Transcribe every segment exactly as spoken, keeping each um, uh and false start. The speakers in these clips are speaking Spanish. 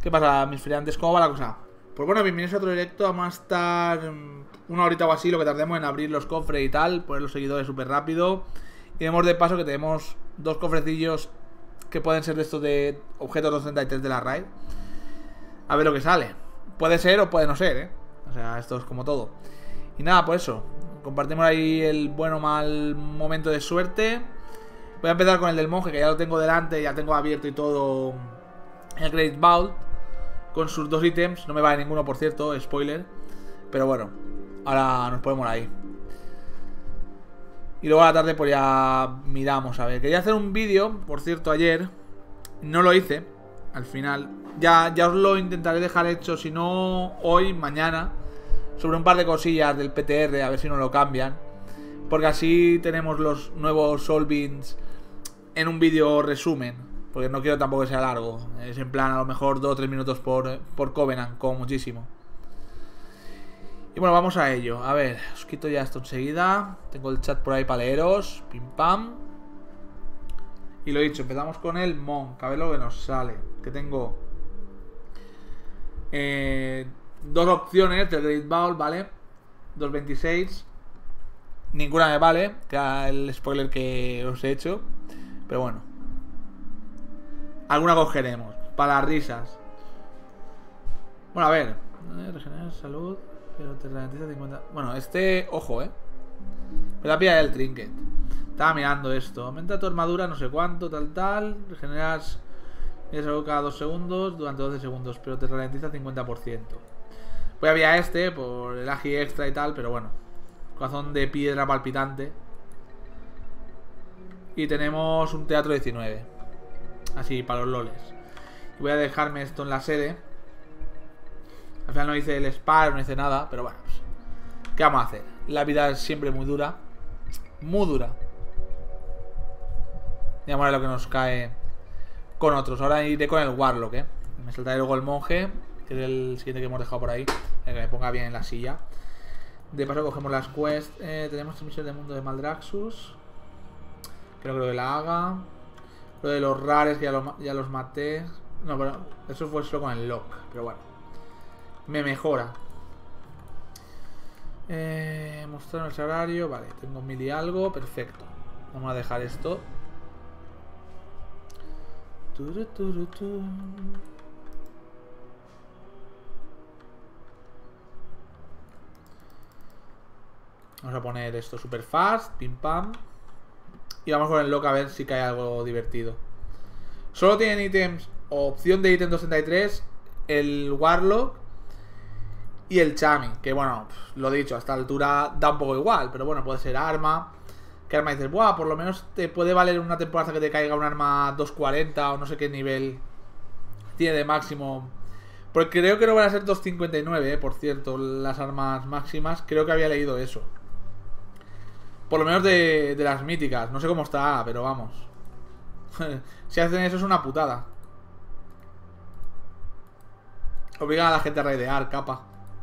¿Qué pasa, mis friantes? ¿Cómo va la cosa? Pues bueno, bienvenidos a otro directo. Vamos a estar una horita o así, lo que tardemos en abrir los cofres y tal, poner los seguidores súper rápido. Y vemos de paso que tenemos dos cofrecillos que pueden ser de estos de objetos doscientos treinta y tres de la raid. A ver lo que sale. Puede ser o puede no ser, ¿eh? O sea, esto es como todo. Y nada, pues eso. Compartimos ahí el bueno o mal momento de suerte. Voy a empezar con el del monje, que ya lo tengo delante, ya tengo abierto y todo el Great Vault con sus dos ítems. No me vale ninguno, por cierto, spoiler. Pero bueno, ahora nos ponemos ahí. Y luego a la tarde pues ya miramos, a ver. Quería hacer un vídeo, por cierto, ayer. No lo hice, al final. Ya, ya os lo intentaré dejar hecho, si no hoy, mañana. Sobre un par de cosillas del P T R, a ver si nos lo cambian. Porque así tenemos los nuevos Solvins en un vídeo resumen. Porque no quiero tampoco que sea largo. Es en plan a lo mejor dos o tres minutos por, por Covenant, como muchísimo. Y bueno, vamos a ello. A ver, os quito ya esto enseguida. Tengo el chat por ahí para leeros. Pim pam. Y lo dicho, empezamos con el Monk. A ver lo que nos sale. Que tengo eh, dos opciones del Great Ball, ¿vale? dos veintiséis. Ninguna me vale, que era el spoiler que os he hecho. Pero bueno, alguna cogeremos, para las risas. Bueno, a ver. Regenerar salud, pero te garantiza cincuenta. Bueno, este, ojo, eh. Me la pilla el trinket. Estaba mirando esto. Aumenta tu armadura, no sé cuánto, tal, tal. Regeneras salud cada dos segundos durante doce segundos, pero te ralentiza cincuenta por ciento. Voy a pillar este por el agi extra y tal, pero bueno. Corazón de piedra palpitante. Y tenemos un teatro diecinueve. Así, para los loles. Y voy a dejarme esto en la sede. Al final no hice el spar, no hice nada, pero bueno, pues, ¿qué vamos a hacer? La vida es siempre muy dura. Muy dura. Y vamos a ver lo que nos cae con otros. Ahora iré con el Warlock, eh. Me saltaré luego el monje, que es el siguiente que hemos dejado por ahí. Que me ponga bien en la silla. De paso cogemos las quests. eh, Tenemos tres misiones de mundo de Maldraxxus. Creo que la haga. Lo de los rares, que ya, lo, ya los maté. No, pero eso fue solo con el lock. Pero bueno, me mejora. eh, Mostrar el salario. Vale, tengo mil y algo, perfecto. Vamos a dejar esto. Turu, turu, turu. Vamos a poner esto super fast, pim pam. Y vamos con el lock a ver si cae algo divertido. Solo tienen ítems, o opción de ítem doscientos treinta y tres, el Warlock y el Chami. Que bueno, lo dicho, a esta altura da un poco igual, pero bueno, puede ser arma. Que arma dices, buah, por lo menos te puede valer una temporada que te caiga un arma doscientos cuarenta o no sé qué nivel tiene de máximo. Porque creo que no van a ser doscientos cincuenta y nueve, eh, por cierto, las armas máximas. Creo que había leído eso. Por lo menos de, de las míticas. No sé cómo está, pero vamos. Si hacen eso es una putada. Obligan a la gente a raidear, capa.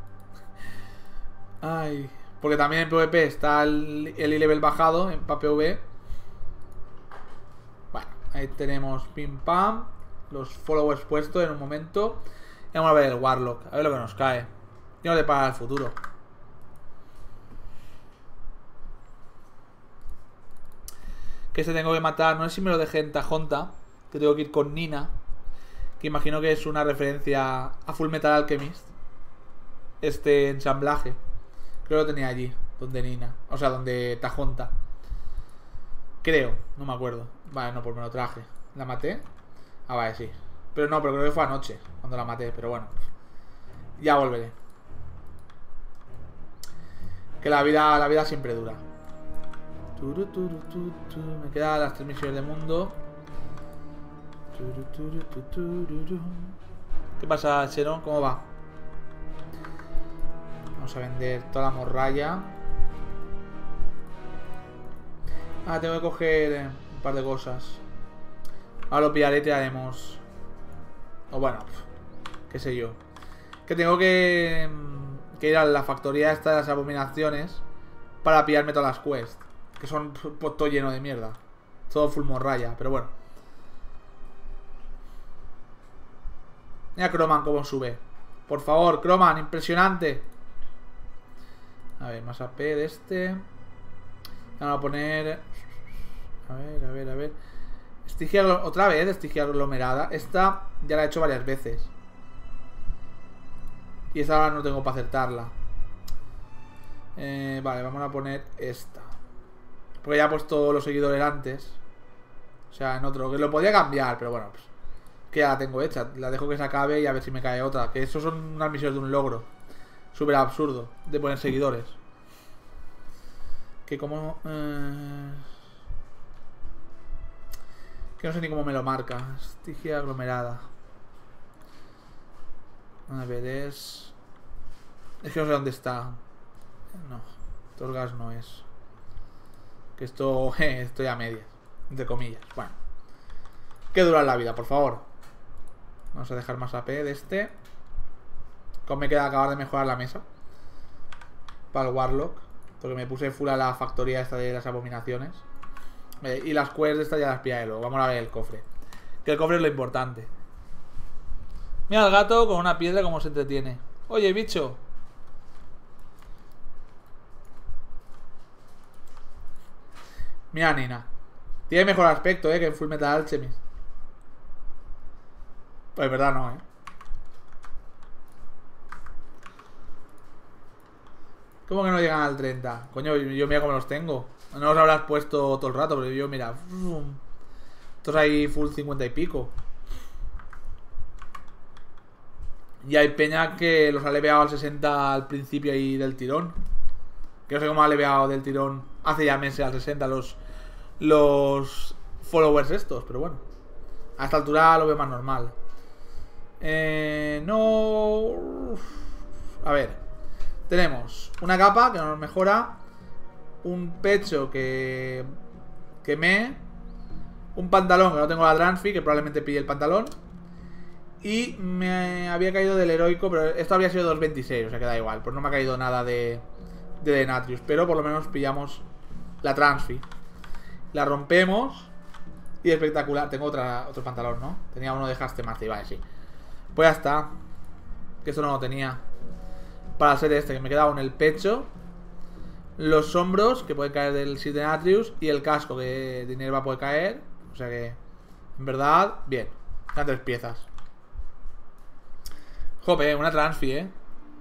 Ay. Porque también en PvP está el, el E-level bajado en para PvE. Bueno, ahí tenemos pim pam. Los followers puestos en un momento. Y vamos a ver el Warlock. A ver lo que nos cae. Y nos depara el futuro. Que este tengo que matar. No sé si me lo dejé en Tajonta. Que tengo que ir con Nina. Que imagino que es una referencia a Full Metal Alchemist. Este ensamblaje. Creo que lo tenía allí. Donde Nina. O sea, donde Tajonta. Creo. No me acuerdo. Vale, no, pues me lo traje. ¿La maté? Ah, vale, sí. Pero no, pero creo que fue anoche cuando la maté. Pero bueno. Ya volveré. Que la vida, la vida siempre dura. Turu, turu, turu, turu. Me quedan las tres misiones de mundo. Turu, turu, turu, turu. ¿Qué pasa, Sharon? ¿Cómo va? Vamos a vender toda la morralla. Ah, tengo que coger eh, un par de cosas. Ahora lo pillaré y tiraremos. O bueno, qué sé yo. Que tengo que, que ir a la factoría esta de las abominaciones para pillarme todas las quests. Que son pues, todo lleno de mierda. Todo full morralla, pero bueno. Mira Croman cómo sube. Por favor, Croman, impresionante. A ver, más A P de este. Vamos a poner... A ver, a ver, a ver. Estigia, otra vez, estigia aglomerada. Esta ya la he hecho varias veces. Y esta ahora no tengo para acertarla. Eh, vale, vamos a poner esta. Porque ya he puesto los seguidores antes. O sea, en otro. Que lo podía cambiar, pero bueno, pues, que ya la tengo hecha. La dejo que se acabe y a ver si me cae otra. Que eso son unas misiones de un logro. Súper absurdo de poner seguidores. Que como... Eh... Que no sé ni cómo me lo marca. Estigia aglomerada. A ver, es... Es que no sé dónde está. No, Torgas no es. Que esto... Eh, estoy a medias. Entre comillas. Bueno. Que dura la vida, por favor. Vamos a dejar más A P de este. Como me queda acabar de mejorar la mesa. Para el Warlock. Porque me puse full a la factoría esta de las abominaciones. Eh, y las quests de esta ya las pillaré luego. Vamos a ver el cofre. Que el cofre es lo importante. Mira al gato con una piedra como se entretiene. Oye, bicho. Mira, Nina. Tiene mejor aspecto, eh, que en Full Metal Alchemist. Pues es verdad no, eh. ¿Cómo que no llegan al treinta? Coño, yo mira cómo los tengo. No los habrás puesto todo el rato, pero yo mira. Estos ahí full cincuenta y pico. Y hay peña que los ha leveado al sesenta al principio ahí del tirón. Que no sé cómo ha leveado del tirón hace ya meses al sesenta los, los followers estos, pero bueno. A esta altura lo veo más normal. Eh, no... A ver. Tenemos una capa que nos mejora. Un pecho que... Que me... Un pantalón que no tengo la Transfi, que probablemente pille el pantalón. Y me había caído del heroico, pero esto había sido dos veintiséis, o sea que da igual. Pues no me ha caído nada de, de Denatrius, pero por lo menos pillamos la Transfi. La rompemos. Y espectacular. Tengo otra, otro pantalón, ¿no? Tenía uno de Hastemazi, vale, sí. Pues ya está. Que esto no lo tenía. Para ser este, que me quedaba en el pecho. Los hombros, que puede caer del Sith Denatrius. Y el casco, que de Nerva puede caer. O sea que, en verdad, bien. Quedan tres piezas. Jope, una Transfi, eh.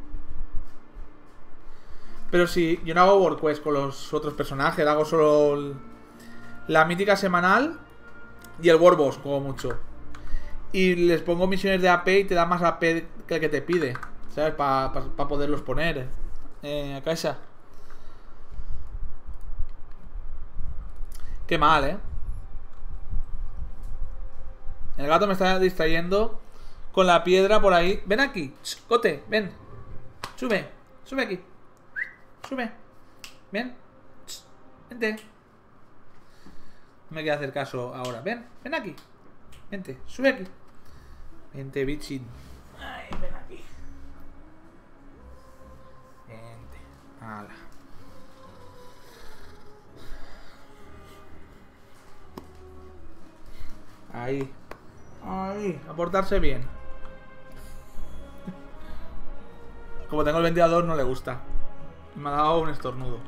Pero si yo no hago World Quest con los otros personajes, hago solo el, la mítica semanal y el World Boss, como mucho. Y les pongo misiones de A P y te da más A P que el que te pide, ¿sabes? Para pa, pa poderlos poner. Eh, acá esa. Qué mal, eh. El gato me está distrayendo con la piedra por ahí. Ven aquí, Cote, ven. Sube, sube aquí. Sube. Ven. Vente. No me quiere hacer caso ahora. Ven, ven aquí. Vente, sube aquí. Vente, bichín. Ay, ven aquí. Vente. Hala. Ahí. Ahí. A portarse bien. Como tengo el ventilador, no le gusta. Me ha dado un estornudo.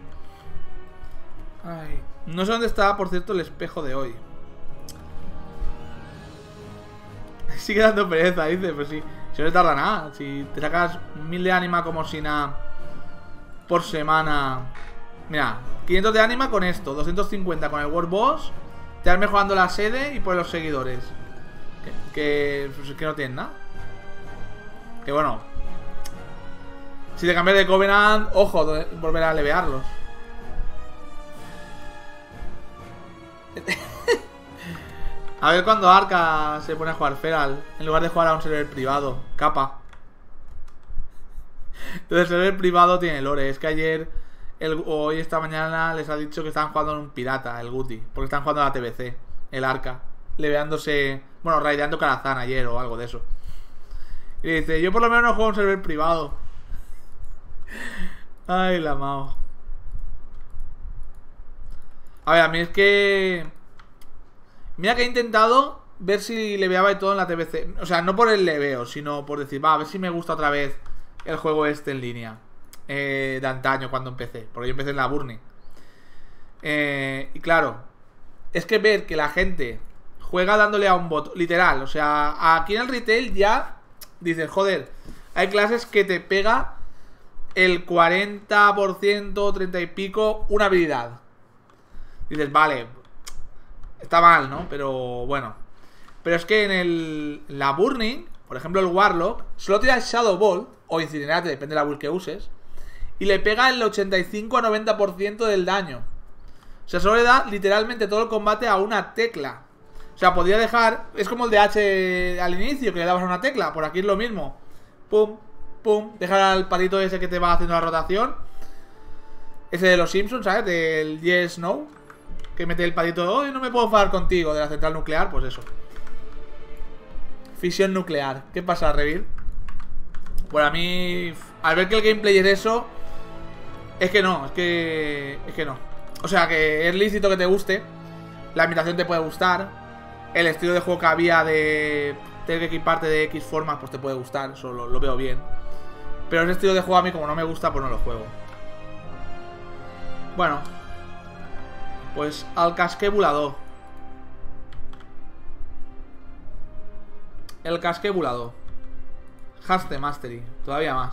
Ay. No sé dónde está, por cierto, el espejo de hoy. Sigue dando pereza, dice. Pues sí, si no le tarda nada. Si te sacas mil de ánima como si nada por semana. Mira, quinientos de ánima con esto, doscientos cincuenta con el World Boss. Te vas mejorando la sede y por los seguidores. Que, que, pues, que no tienen nada. Que bueno. Si te cambias de Covenant, ojo, volver a levearlos. A ver cuando Arca se pone a jugar Feral en lugar de jugar a un server privado. Capa. Entonces el server privado tiene lore. Es que ayer el, o hoy esta mañana les ha dicho que estaban jugando en un pirata, el Guti. Porque están jugando a la T B C, el Arca. Leveándose, bueno, raideando Karazhan ayer o algo de eso. Y le dice, yo por lo menos no juego a un server privado. Ay, la mao. A ver, a mí es que... Mira que he intentado ver si leveaba y todo en la T B C. O sea, no por el leveo, sino por decir, va, a ver si me gusta otra vez el juego este en línea. Eh, de antaño, cuando empecé. Porque yo empecé en la Burning. Eh, y claro, es que ver que la gente juega dándole a un bot, literal. O sea, aquí en el retail ya dices, joder, hay clases que te pega el cuarenta por ciento, treinta y pico, una habilidad. Dices, vale, está mal, ¿no? Pero bueno. Pero es que en el la Burning, por ejemplo el Warlock, solo tira el Shadow Ball o Incinerate, depende de la build que uses, y le pega el ochenta y cinco a noventa por ciento del daño. O sea, solo le da literalmente todo el combate a una tecla. O sea, podría dejar... Es como el de H al inicio, que le dabas a una tecla. Por aquí es lo mismo. Pum, pum. Dejar al patito ese que te va haciendo la rotación. Ese de los Simpsons, ¿sabes? Del Yes, No. Que mete el patito, oh, no me puedo enfadar contigo, de la central nuclear, pues eso. Fisión nuclear. ¿Qué pasa, Revir? Pues a mí, al ver que el gameplay es eso, es que no, es que... Es que no. O sea, que es lícito que te guste. La imitación te puede gustar. El estilo de juego que había de tener que equiparte de X formas, pues te puede gustar. Eso lo, lo veo bien. Pero ese estilo de juego a mí, como no me gusta, pues no lo juego. Bueno, pues al casqué volador. El casqué volador. Haste Mastery, todavía más.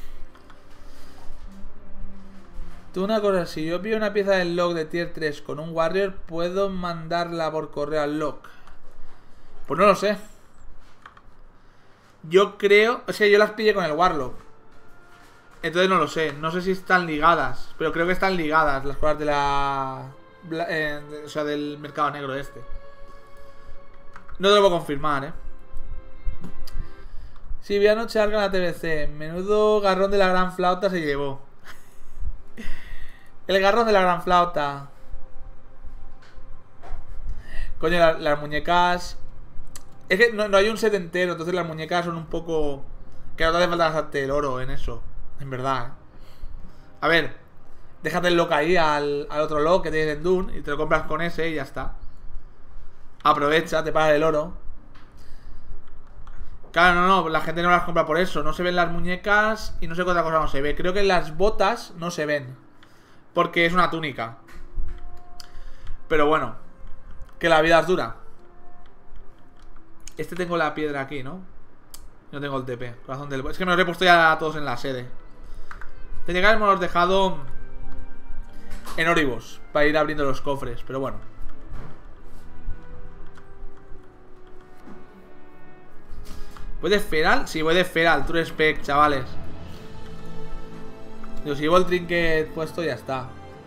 Tú una cosa, si yo pido una pieza del log de tier tres con un warrior, ¿puedo mandarla por correo al log? Pues no lo sé. Yo creo... Es que yo las pillé con el warlock. Entonces no lo sé. No sé si están ligadas. Pero creo que están ligadas las cosas de la... Eh, o sea, del mercado negro este. No te lo puedo confirmar, eh. Si vi anoche algo en la T V C. Menudo garrón de la gran flauta se llevó. El garrón de la gran flauta. Coño, la, las muñecas... Es que no, no hay un set entero. Entonces las muñecas son un poco... Que no te hace falta gastarte el oro en eso. En verdad, ¿eh? A ver, déjate el lock ahí al, al otro lock que tienes en Dune y te lo compras con ese y ya está. Aprovecha, te pagas el oro. Claro, no, no, la gente no las compra por eso. No se ven las muñecas y no sé qué otra cosa no se ve. Creo que las botas no se ven porque es una túnica. Pero bueno, que la vida es dura. Este tengo la piedra aquí, ¿no? No tengo el T P. Corazón del... Es que me los he puesto ya todos en la sede. Tenía que habernos dejado en Oribos para ir abriendo los cofres, pero bueno. ¿Voy de Feral? Sí, voy de Feral, True Spec, chavales. Yo si llevo el trinket puesto, ya está.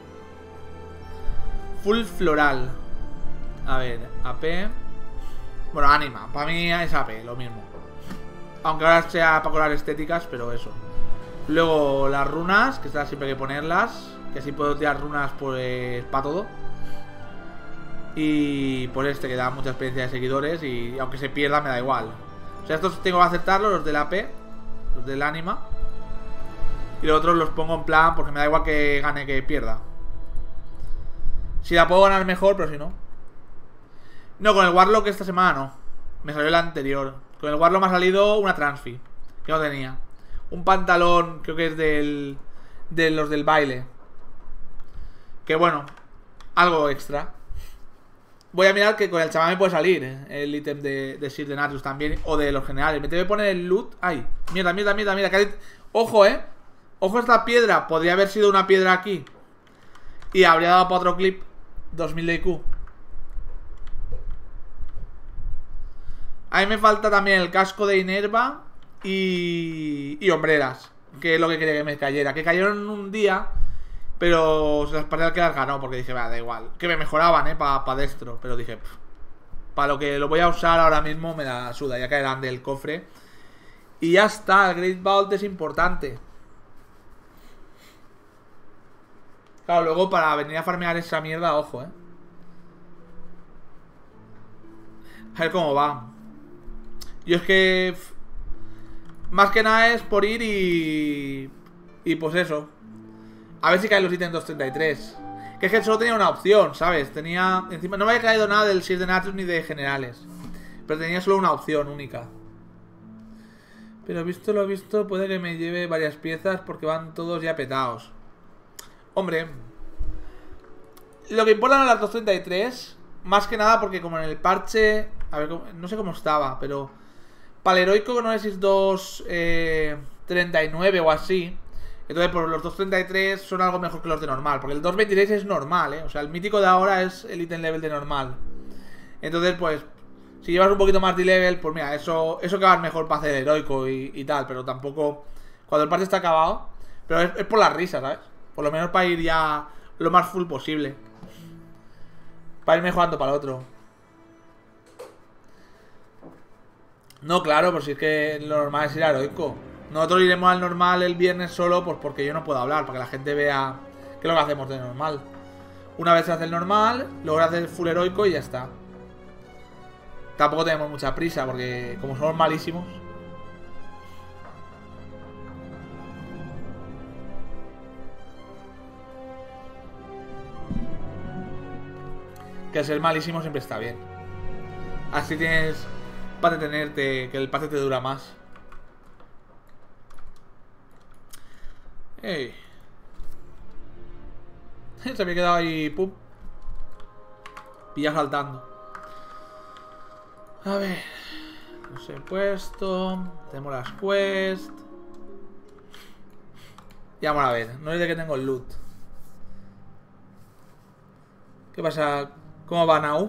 Full floral. A ver, A P. Bueno, anima, para mí es A P, lo mismo. Aunque ahora sea para colar estéticas, pero eso. Luego las runas, que estas siempre hay que ponerlas. Que así puedo tirar runas pues, para todo. Y por este que da mucha experiencia de seguidores. Y aunque se pierda me da igual. O sea, estos tengo que aceptarlos, los del A P, los del anima. Y los otros los pongo en plan porque me da igual que gane que pierda. Si la puedo ganar mejor, pero si no. No, con el Warlock esta semana no. Me salió el anterior. Con el Warlock me ha salido una Transfi, que no tenía. Un pantalón, creo que es del... De los del baile. Que bueno, algo extra. Voy a mirar que con el chamán me puede salir, ¿eh? El ítem de, de Sir Denatus también. O de los generales. Me tengo que poner el loot. Ay, mierda, mierda, mierda, mierda. Que... Ojo, eh. Ojo esta piedra. Podría haber sido una piedra aquí. Y habría dado para otro clip. dos mil de I Q. A mí me falta también el casco de Inerva. Y... Y hombreras. Que es lo que quería que me cayera. Que cayeron un día... Pero se las paré al que las ganó porque dije, va, da igual. Que me mejoraban, eh, para pa destro. Pero dije, para lo que lo voy a usar ahora mismo me da suda. Ya caerán del cofre. Y ya está, el Great Vault es importante. Claro, luego para venir a farmear esa mierda, ojo, eh. A ver cómo va. Yo es que... Más que nada es por ir y... Y pues eso. A ver si caen los ítems doscientos treinta y tres. Que es que solo tenía una opción, ¿sabes? Tenía... Encima no me había caído nada del Sir Denatus ni de generales. Pero tenía solo una opción única. Pero visto lo visto, puede que me lleve varias piezas porque van todos ya petados. Hombre, lo que importan a las doscientos treinta y tres, más que nada porque como en el parche... A ver, no sé cómo estaba, pero... Para el heroico no sé si es doscientos treinta y nueve o así. Entonces por los doscientos treinta y tres son algo mejor que los de normal. Porque el doscientos veintiséis es normal, ¿eh? O sea, el mítico de ahora es el ítem level de normal. Entonces pues... Si llevas un poquito más de level, pues mira, eso, eso que va mejor para hacer heroico y, y tal. Pero tampoco... Cuando el parche está acabado... Pero es, es por la risa, ¿sabes? Por lo menos para ir ya lo más full posible. Para ir mejorando para el otro. No, claro, pues si es que lo normal es ir a heroico. Nosotros iremos al normal el viernes solo pues porque yo no puedo hablar, para que la gente vea qué es lo que hacemos de normal. Una vez se hace el normal, luego se hace el full heroico y ya está. Tampoco tenemos mucha prisa porque como somos malísimos. Que ser malísimo siempre está bien. Así tienes para detenerte, que el pase te dura más. Ey. Se había quedado ahí, pum. Pilla saltando. A ver. Los he puesto. Tenemos las quests. Ya vamos a ver. No es de que tengo el loot. ¿Qué pasa? ¿Cómo va Now?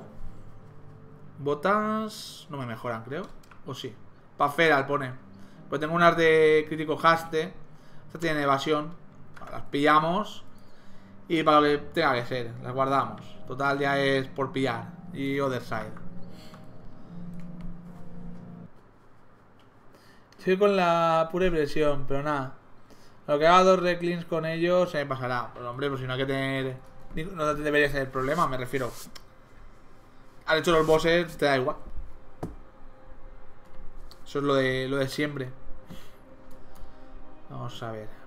Botas... No me mejoran, creo. O sí. Paferal pone. Pues tengo unas de crítico haste. Esta tiene evasión. Las pillamos. Y para lo que tenga que ser. Las guardamos. Total ya es por pillar. Y Other Side. Estoy con la pura impresión, pero nada. Lo que haga dos reclins con ellos se me pasará. Pero hombre, pues si no hay que tener... No debería ser el problema, me refiero. Al hecho los bosses te da igual. Eso es lo de, lo de siempre. Vamos a ver.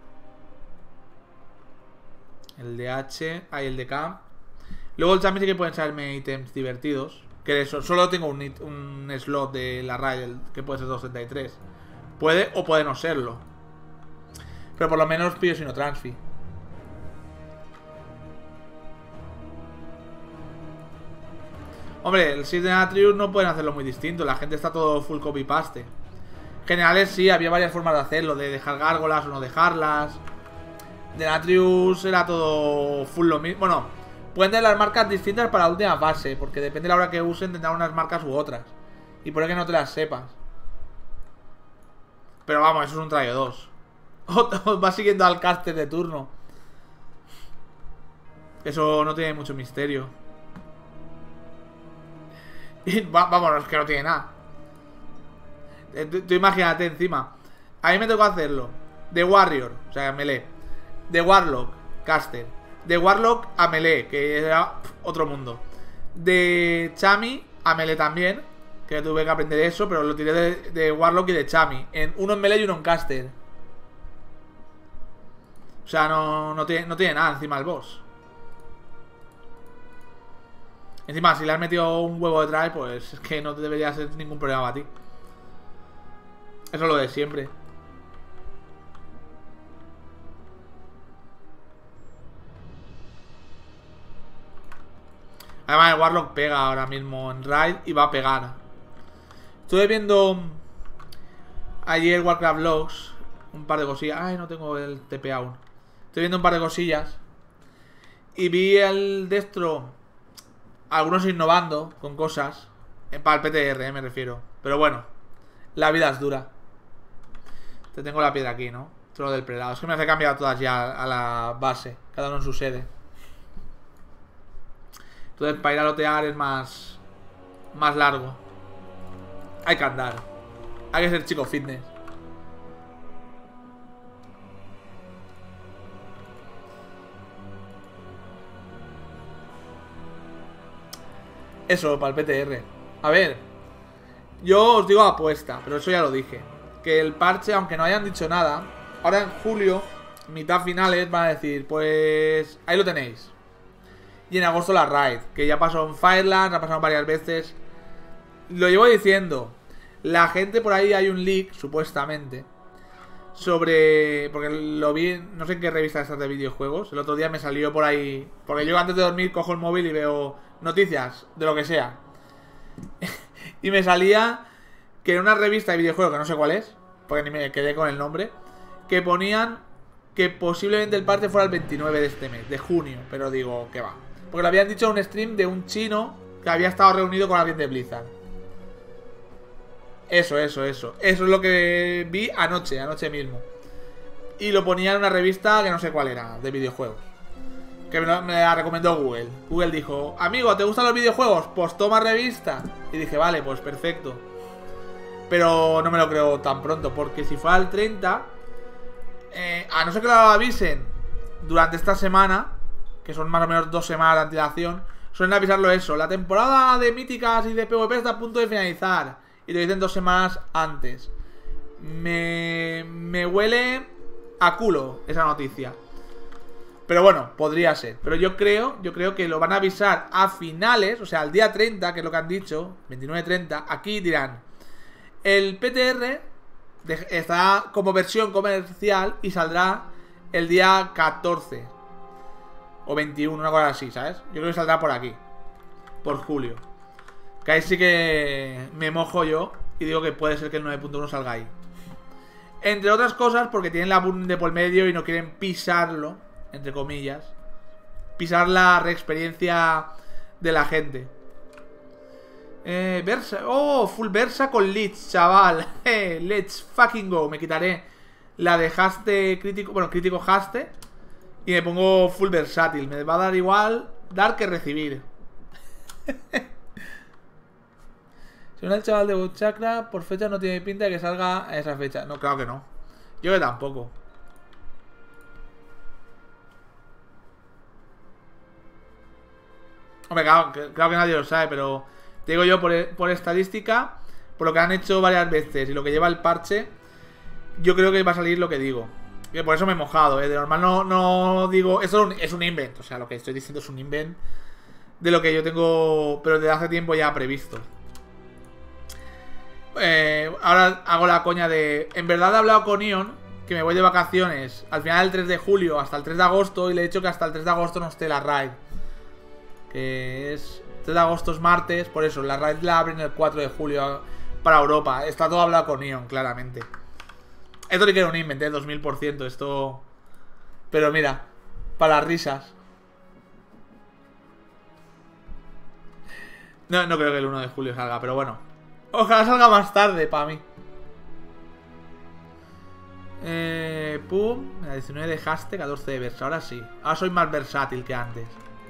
El de H. Hay el de K. Luego también sí que pueden salirme ítems divertidos. Que eso, solo tengo un, un slot de la raid que puede ser doscientos treinta y tres. Puede o puede no serlo. Pero por lo menos pillo sino transfi. Hombre, el seis de Atrius no pueden hacerlo muy distinto. La gente está todo full copy-paste. Generales sí, había varias formas de hacerlo. De dejar gárgolas o no dejarlas. De Atrius era todo full lo mismo. Bueno, pueden tener las marcas distintas para la última fase. Porque depende de la hora que usen, tendrán unas marcas u otras. Y por eso que no te las sepas. Pero vamos, eso es un trayo dos. Va siguiendo al caster de turno. Eso no tiene mucho misterio. Y va, vamos, es que no tiene nada. Tú, tú imagínate encima. A mí me tocó hacerlo de Warrior, o sea, melee. De Warlock, caster. De Warlock a melee, que era otro mundo. De Chami a melee también, que tuve que aprender eso, pero lo tiré de, de Warlock y de Chami. En uno en melee y uno en caster. O sea, no, no, tiene, no tiene nada encima el boss. Encima, si le has metido un huevo detrás, pues es que no te debería ser ningún problema para ti. Eso es lo de siempre. Además, el Warlock pega ahora mismo en Raid y va a pegar. Estuve viendo ayer Warcraft Logs, un par de cosillas. Ay, no tengo el T P aún. Estoy viendo un par de cosillas. Y vi el Destro. Algunos innovando con cosas. Para el P T R, eh, me refiero. Pero bueno, la vida es dura. Te tengo la piedra aquí, ¿no? Trono del prelado. Es que me hace cambiar todas ya a la base. Cada uno en su sede. Entonces para ir a lotear es más Más largo. Hay que andar. Hay que ser chico fitness. Eso, para el P T R. A ver, yo os digo apuesta, pero eso ya lo dije. Que el parche, aunque no hayan dicho nada, ahora en julio, mitad finales, van a decir, pues ahí lo tenéis. Y en agosto la raid, que ya pasó en Firelands, ha pasado varias veces. lo llevo diciendo. La gente por ahí hay un leak, supuestamente, sobre... Porque lo vi, no sé en qué revista estas de videojuegos. El otro día me salió por ahí... Porque yo antes de dormir cojo el móvil y veo noticias de lo que sea. Y me salía que en una revista de videojuegos, que no sé cuál es, porque ni me quedé con el nombre, que ponían que posiblemente el parche fuera el veintinueve de este mes, de junio. Pero digo, ¿qué va? Porque lo habían dicho en un stream de un chino que había estado reunido con alguien de Blizzard. Eso, eso, eso. Eso es lo que vi anoche, anoche mismo. Y lo ponía en una revista que no sé cuál era, de videojuegos. Que me, lo, me la recomendó Google. Google dijo, amigo, ¿te gustan los videojuegos? Pues toma revista. Y dije, vale, pues perfecto. Pero no me lo creo tan pronto, porque si fuera el treinta, eh, a no ser que lo avisen durante esta semana, que son más o menos dos semanas de antelación, suelen avisarlo eso. La temporada de míticas y de PvP está a punto de finalizar. Y lo dicen dos semanas antes. Me, me huele a culo esa noticia. Pero bueno, podría ser. Pero yo creo, yo creo que lo van a avisar a finales, o sea, al día treinta, que es lo que han dicho, veintinueve treinta. Aquí dirán, el P T R de, estará como versión comercial y saldrá el día catorce o veintiuno, una cosa así, ¿sabes? Yo creo que saldrá por aquí, por julio. Que ahí sí que me mojo yo y digo que puede ser que el nueve punto uno salga ahí. Entre otras cosas porque tienen la boom de por medio y no quieren pisarlo, entre comillas. Pisar la reexperiencia de la gente. Eh, Versa. Oh, full Versa con Leeds, chaval. Eh, let's fucking go. Me quitaré la de haste crítico, bueno, crítico haste. Y me pongo full versátil. Me va a dar igual dar que recibir. Si no el chaval de Buchakra, por fecha no tiene pinta de que salga a esa fecha. No, claro que no. Yo que tampoco. Hombre, claro, claro que nadie lo sabe, pero te digo yo por, por estadística, por lo que han hecho varias veces y lo que lleva el parche, yo creo que va a salir lo que digo. Que por eso me he mojado, ¿eh? De normal no, no digo... Eso es un, es un invent, o sea, lo que estoy diciendo es un invent de lo que yo tengo, pero desde hace tiempo ya previsto. Eh, ahora hago la coña de... En verdad he hablado con Ion que me voy de vacaciones al final del tres de julio hasta el tres de agosto. Y le he dicho que hasta el tres de agosto no esté la raid, que es... tres de agosto es martes. Por eso, la raid la abren el cuatro de julio para Europa. Está todo hablado con Ion, claramente. Esto sí que era un invent, ¿eh? dos mil por ciento. Esto... Pero mira, para las risas. No, no creo que el uno de julio salga, pero bueno. Ojalá salga más tarde para mí. Eh, pum. diecinueve de haste, catorce de versa. Ahora sí. Ahora soy más versátil que antes.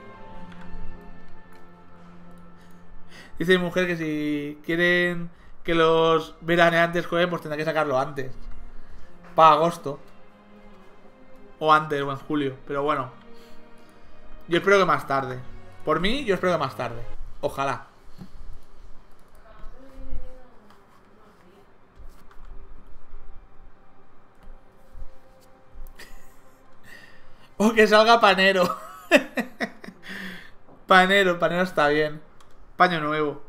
Dice mi mujer que si quieren que los veraneantes jueguen, pues tendrá que sacarlo antes. Para agosto. O antes, o en julio. Pero bueno. Yo espero que más tarde. Por mí, yo espero que más tarde. Ojalá. O que salga Panero. Panero, Panero está bien. Paño nuevo.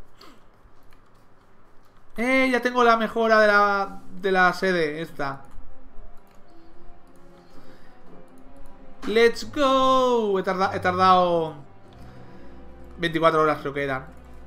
Eh, ya tengo la mejora de la, de la sede esta. Let's go. He, tarda, he tardado veinticuatro horas creo que eran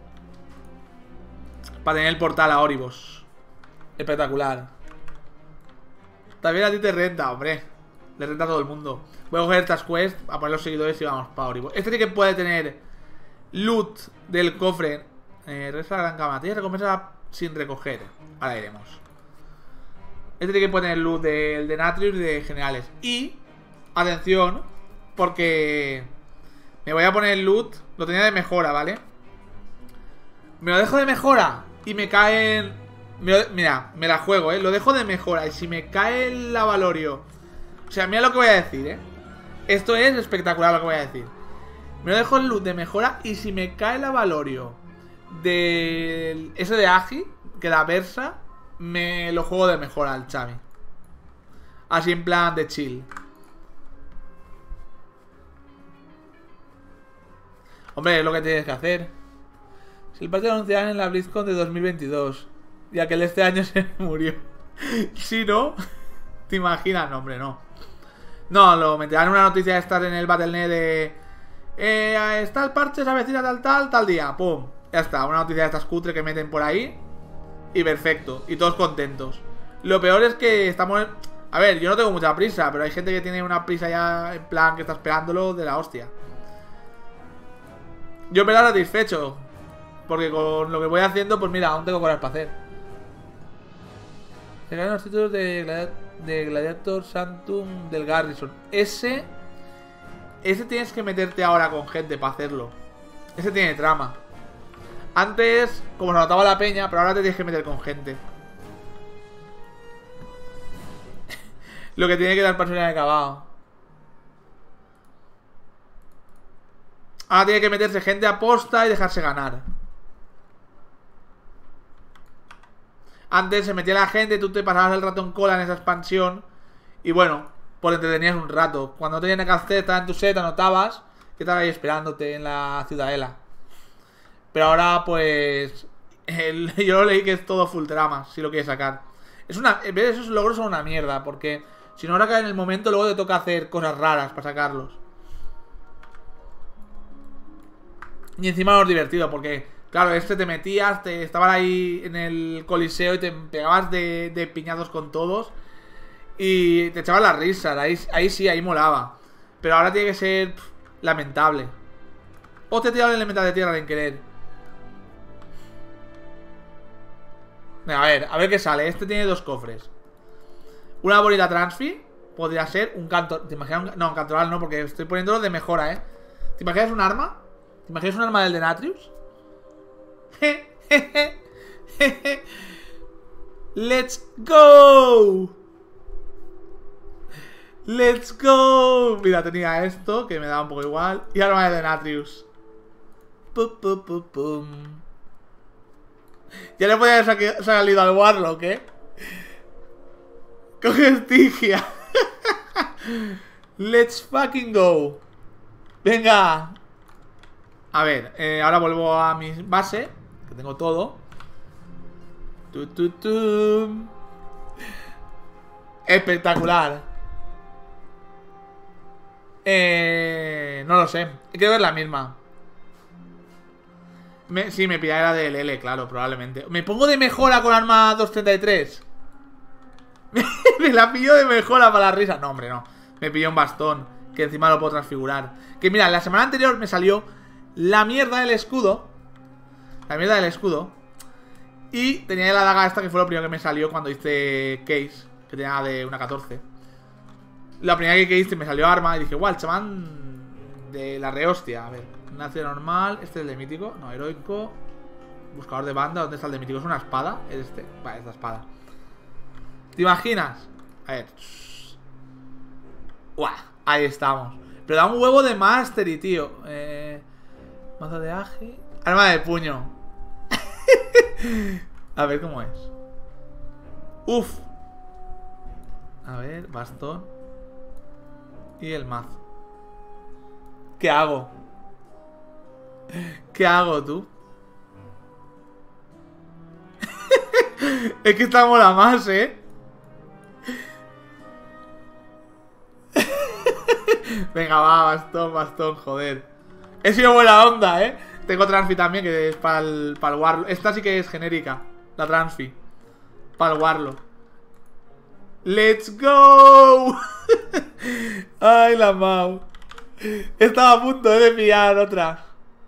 para tener el portal a Oribos. Espectacular. También a ti te renta, hombre. Le renta a todo el mundo. Voy a coger estas quests, a poner los seguidores y vamos para Oribos. Este sí que puede tener loot del cofre. Eh, resta la gran cama. Tiene recompensa sin recoger. Ahora iremos. Este sí que puede tener loot del de Natrius y de generales. Y, atención, porque me voy a poner el loot. Lo tenía de mejora, ¿vale? Me lo dejo de mejora y me caen... Me lo, mira, me la juego, ¿eh? Lo dejo de mejora y si me cae el Avalorio... O sea, mira lo que voy a decir, ¿eh? Esto es espectacular lo que voy a decir. Me lo dejo el loot de mejora y si me cae el Avalorio del... ese de Agi, que da Versa, me lo juego de mejora al Xavi. Así en plan de chill. Hombre, es lo que tienes que hacer. Si el parche lo anunciarán en la BlizzCon de dos mil veintidós. Ya que el de este año se murió. Si no, ¿te imaginas? No, hombre, no. No, lo meterán en una noticia de estar en el Battle punto net de... Eh, está el parche, se avecina tal, tal, tal día. Pum. Ya está, una noticia de estas cutre que meten por ahí. Y perfecto. Y todos contentos. Lo peor es que estamos... A ver, yo no tengo mucha prisa, pero hay gente que tiene una prisa ya en plan que está esperándolo de la hostia. Yo me da satisfecho. Porque con lo que voy haciendo, pues mira, aún tengo cosas para hacer. Se ganan los títulos de, Gladiator, de Gladiator Sanctum del Garrison. Ese... Ese tienes que meterte ahora con gente para hacerlo. Ese tiene trama. Antes, como se notaba la peña, pero ahora te tienes que meter con gente. Lo que tiene que dar personaje acabado. Ahora tiene que meterse gente a posta y dejarse ganar. Antes se metía la gente, tú te pasabas el rato en cola en esa expansión. Y bueno, pues entretenías un rato. Cuando no tenías nada que hacer, estabas en tu set, anotabas que estabas ahí esperándote en la ciudadela. Pero ahora pues el, yo lo leí que es todo full drama, si lo quieres sacar. Es una, en vez de esos logros son una mierda, porque si no ahora cae en el momento, luego te toca hacer cosas raras para sacarlos. Y encima no es divertido, porque claro, este te metías, te estaban ahí en el coliseo y te pegabas de, de piñazos con todos. Y te echabas las risas, ahí, ahí sí, ahí molaba. Pero ahora tiene que ser pff, lamentable. O te he tirado el elemental de tierra sin querer. A ver, a ver qué sale. Este tiene dos cofres. Una bolita transfi. Podría ser un canto. ¿Te imaginas? Un... No, un cantoral no, porque estoy poniéndolo de mejora, ¿eh? ¿Te imaginas un arma? ¿Te imaginas un arma del Denatrius? ¡Let's go! ¡Let's go! Mira, tenía esto, que me daba un poco igual. Y arma de Denatrius. Pum, pum, pum, pum. Ya le podía haber salido al Warlock, ¿eh? Coge Estigia. Let's fucking go. Venga. A ver, eh, ahora vuelvo a mi base, que tengo todo. Tu, tu, tu. Espectacular. Eh, no lo sé. Quiero ver la misma. Me, sí, me pillaré la del L, claro, probablemente. ¿Me pongo de mejora con arma doscientos treinta y tres? Me la pillo de mejora para la risa. No, hombre, no. Me pilló un bastón, que encima lo puedo transfigurar. Que mira, la semana anterior me salió la mierda del escudo. La mierda del escudo. Y tenía la daga esta, que fue lo primero que me salió cuando hice case, que tenía de una catorce. La primera que hice me salió arma y dije, guau, el chamán de la rehostia. A ver, nace normal. Este es el de mítico, no, heroico. Buscador de banda, ¿dónde está el de mítico? ¿Es una espada? ¿Es este? Vale, es la espada. ¿Te imaginas? A ver. Guau, ahí estamos. Pero da un huevo de mastery, tío. Eh, mazo de agi. Arma de puño. A ver cómo es. Uf. A ver, bastón. Y el mazo. ¿Qué hago? ¿Qué hago, tú? Es que esta mola más, ¿eh? Venga, va, bastón, bastón, joder. He sido buena onda, ¿eh? Tengo Transfi también, que es para el, para el Warlock. Esta sí que es genérica, la Transfi. Para el Warlock. ¡Let's go! Ay, la Mau. Estaba a punto de pillar otra.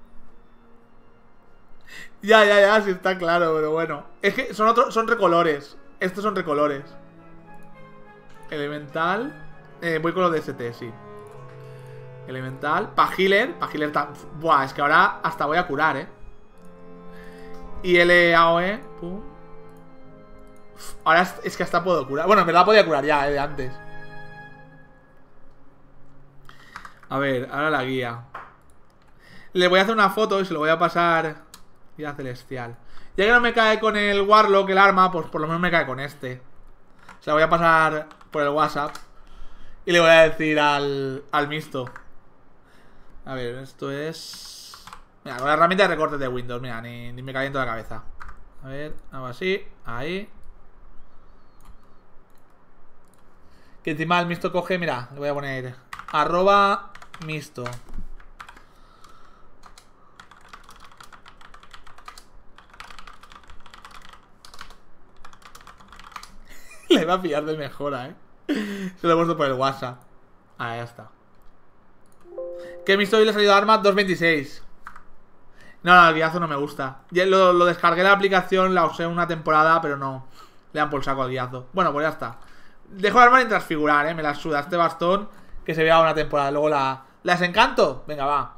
Ya, ya, ya, sí está claro, pero bueno. Es que son otros, son recolores. Estos son recolores. Elemental. Eh, voy con los de S T, sí. Elemental. Pa' healer. Pa' healer tan... Buah, es que ahora hasta voy a curar, eh. Y L A O E. Pum. Ahora es, es que hasta puedo curar. Bueno, en verdad podía curar ya, eh, de antes. A ver, ahora la guía. Le voy a hacer una foto y se lo voy a pasar. Guía celestial. Ya que no me cae con el Warlock el arma, pues por lo menos me cae con este. Se la voy a pasar por el WhatsApp. Y le voy a decir al, al Misto. A ver, esto es... Mira, con la herramienta de recortes de Windows. Mira, ni, ni me caliento la cabeza. A ver, hago así. Ahí. Que encima el Misto coge, mira, le voy a poner arroba Misto. Le va a pillar de mejora, eh. Se lo he puesto por el WhatsApp. Ah, ya está. Que Misto hoy le ha salido arma dos veintiséis. No, no, el guiazo no me gusta. Ya lo, lo descargué la aplicación, la usé una temporada, pero no. Le dan por saco al guiazo. Bueno, pues ya está. Dejo el arma sin transfigurar, eh. Me la suda este bastón que se vea una temporada. Luego la... ¿La desencanto? Venga, va.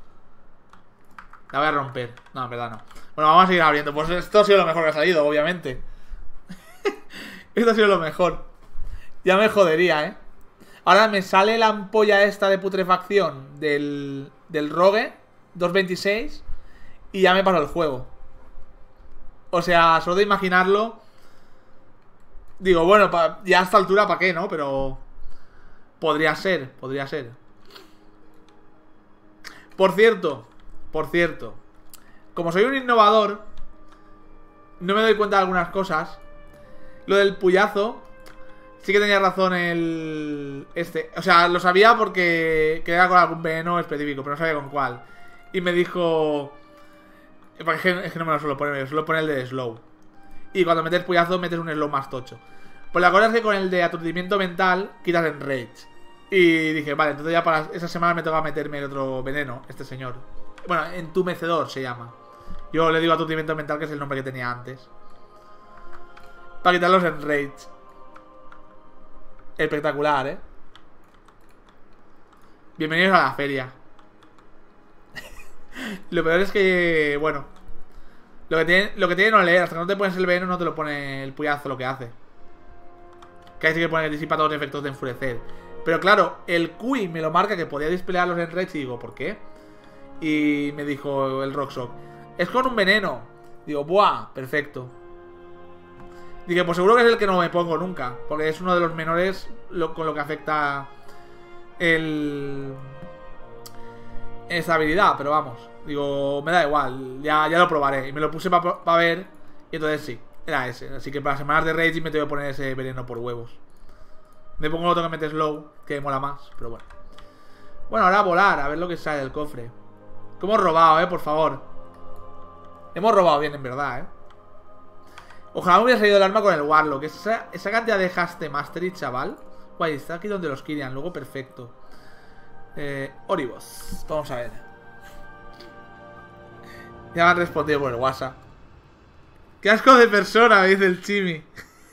La voy a romper. No, en verdad no. Bueno, vamos a seguir abriendo. Pues esto ha sido lo mejor que ha salido, obviamente. Esto ha sido lo mejor. Ya me jodería, eh. Ahora me sale la ampolla esta de putrefacción Del, del Rogue dos veintiséis y ya me paso el juego. O sea, solo de imaginarlo. Digo, bueno, pa, ya a esta altura ¿para qué, no? Pero podría ser, podría ser. Por cierto, por cierto, como soy un innovador, no me doy cuenta de algunas cosas. Lo del puyazo, sí que tenía razón el... Este, o sea, lo sabía porque que era con algún veneno específico, pero no sabía con cuál. Y me dijo... Es que, es que no me lo suelo poner, me suelo poner el de slow. Y cuando metes puyazo metes un slow más tocho. Pues la cosa es que con el de aturdimiento mental quitas en rage. Y dije, vale, entonces ya para esa semana me toca meterme el otro veneno, este señor. Bueno, entumecedor se llama. Yo le digo aturdimiento mental, que es el nombre que tenía antes. Para quitarlos en rage. Espectacular, ¿eh? Bienvenidos a la feria. Lo peor es que, bueno, Lo que tiene, lo que tiene no leer. Hasta que no te pones el veneno no te lo pone el puyazo lo que hace. Que ahí sí que pone que disipa todos los efectos de enfurecer. Pero claro, el Q I me lo marca que podía displayarlos en Rage. Y digo, ¿por qué? Y me dijo el Rockshock, es con un veneno. Digo, ¡buah! Perfecto. Dije, pues seguro que es el que no me pongo nunca, porque es uno de los menores lo, con lo que afecta el... esa habilidad, pero vamos. Digo, me da igual, ya, ya lo probaré. Y me lo puse para pa ver, y entonces sí, era ese. Así que para semanas de Rage me tengo que poner ese veneno por huevos. Me pongo el otro que mete slow, que mola más, pero bueno. Bueno, ahora a volar, a ver lo que sale del cofre. Que hemos robado, eh, por favor. Hemos robado bien, en verdad, eh. Ojalá me hubiera salido el arma con el Warlock. Esa, esa cantidad de Haste Mastery, chaval. Guay, está aquí donde los Kyrian. Luego perfecto. Eh, Oribos. Vamos a ver. Ya me han respondido por el WhatsApp. ¡Qué asco de persona! Me dice el Chimi.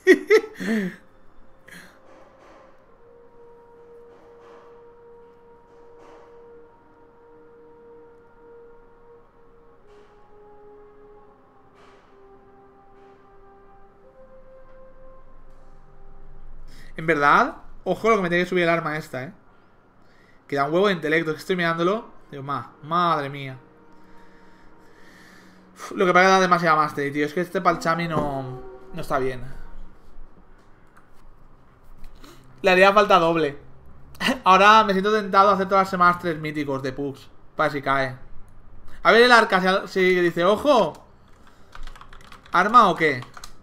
En verdad, ojo lo que me tiene que subir el arma esta, eh. Que da un huevo de intelecto. Que estoy mirándolo. Digo, ma, madre mía. Uf, lo que pasa es que da demasiada mastery, tío. Es que este palchami no, no está bien. Le haría falta doble. Ahora me siento tentado a hacer todas las semanas tres míticos de pugs. Para ver si cae. A ver el arca, si dice, ojo. ¿Arma o qué?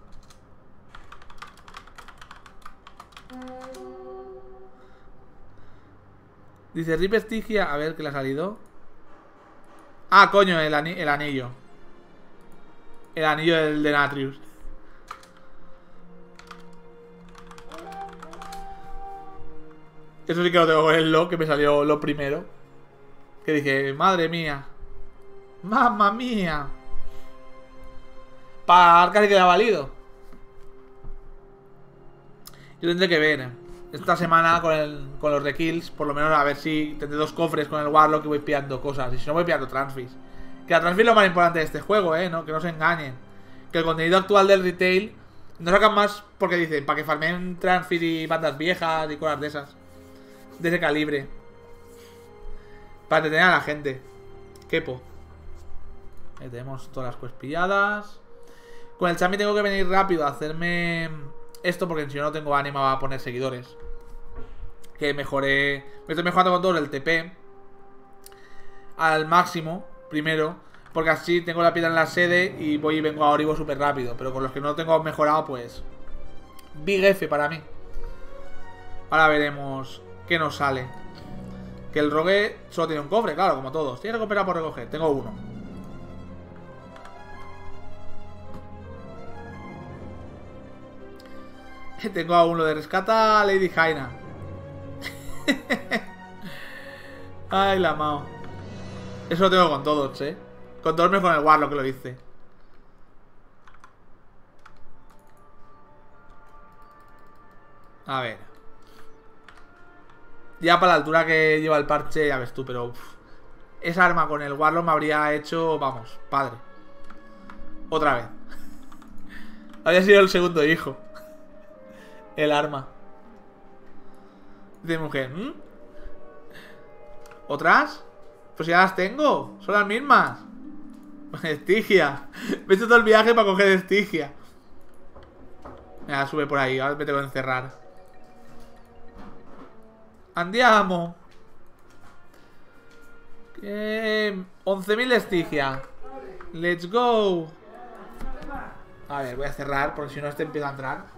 Dice Rip Estigia, a ver qué le ha salido. Ah, coño, el, ani el anillo. El anillo del de Natrius. Eso sí que lo tengo con el lo, que me salió lo primero. Que dije, madre mía. Mamma mía. Para Arca sí que le ha valido. Yo tendré que ver esta semana con, el, con los de kills, por lo menos a ver si tendré dos cofres con el Warlock y voy pillando cosas. Y si no, voy pillando transfis. Que la transfis es lo más importante de este juego, eh, ¿no? Que no se engañen. Que el contenido actual del retail no sacan más porque dicen, para que farmen transfis y bandas viejas y cosas de esas. De ese calibre. Para entretener a la gente. Quepo. Ahí tenemos todas las quests pilladas. Con el Chami tengo que venir rápido a hacerme esto, porque si no, no tengo ánimo a poner seguidores. Que mejoré. Me estoy mejorando con todo el T P al máximo. primero, porque así tengo la piedra en la sede y voy y vengo a Oribo súper rápido. Pero con los que no tengo mejorado, pues Big F para mí. Ahora veremos qué nos sale. Que el rogue solo tiene un cofre, claro, como todos. Tiene que cooperar por recoger, tengo uno. Tengo aún lo de rescata a Lady Jaina. Ay, la mao. Eso lo tengo con todos, eh. Con todos menos con el Warlock que lo hice. A ver. Ya para la altura que lleva el parche, ya ves tú, pero uf, esa arma con el Warlock me habría hecho, vamos, padre. Otra vez. Habría sido el segundo hijo. El arma de mujer. ¿Mm? ¿Otras? Pues ya las tengo. Son las mismas. Estigia. Me he hecho todo el viaje para coger Estigia. Mira, sube por ahí. Ahora me tengo que encerrar. Andiamo. Eh, once mil Estigia. Let's go. A ver, voy a cerrar porque si no este empieza a entrar.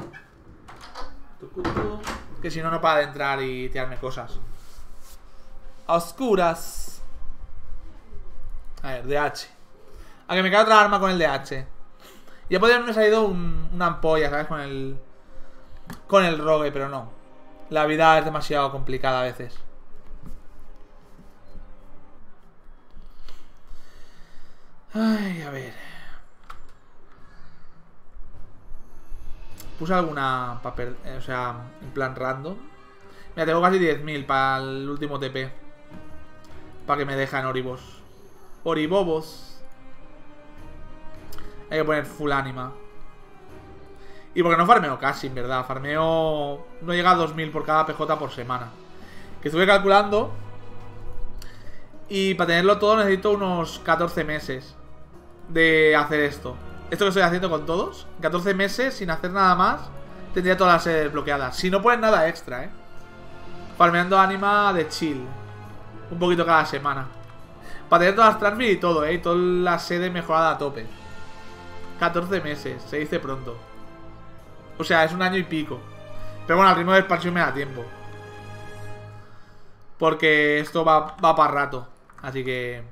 Que si no, no para de entrar y tirarme cosas. A oscuras. A ver, D H. A que me queda otra arma con el D H. Ya podría haberme salido un, una ampolla, ¿sabes? Con el Con el rogue, pero no. La vida es demasiado complicada a veces. Ay, a ver. Puse alguna papel, eh, o sea, en plan random. Mira, tengo casi diez mil para el último T P. Para que me dejen Oribos. Oribobos. Hay que poner full anima. Y porque no farmeo casi, en verdad. Farmeo... No llega a dos mil por cada P J por semana. Que estuve calculando. Y para tenerlo todo necesito unos catorce meses de hacer esto. Esto que estoy haciendo con todos, catorce meses sin hacer nada más, tendría todas las sedes desbloqueadas. Si no ponen nada extra, eh. Farmeando anima de chill. Un poquito cada semana. Para tener todas las transmit y todo, eh. Y toda la sede mejorada a tope. catorce meses, se dice pronto. O sea, es un año y pico. Pero bueno, al ritmo de expansión me da tiempo. Porque esto va, va para rato. Así que...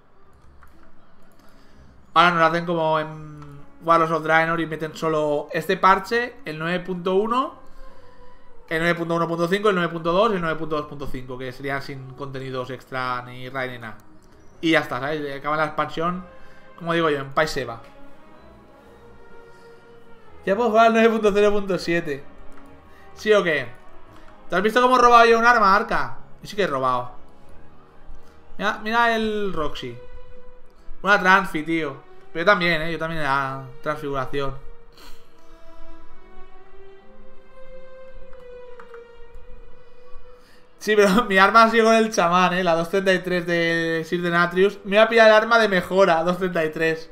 Ahora nos hacen como en Warlords of Draenor y meten solo este parche, el nueve punto uno, el nueve punto uno punto cinco, el nueve punto dos y el nueve punto dos punto cinco, que serían sin contenidos extra ni raid ni nada. Y ya está, ¿sabes? Acaba la expansión, como digo yo, en Paiseva. Ya puedo jugar al nueve punto cero punto siete. ¿Sí o qué? ¿Te has visto cómo he robado yo un arma, Arca? Yo sí que he robado. Mira, mira el Roxy. Una transfi, tío. Pero yo también, eh. Yo también era transfiguración. Sí, pero mi arma ha sido con el chamán, eh. La doscientos treinta y tres de Sir Denatrius. Me voy a pillar el arma de mejora, doscientos treinta y tres.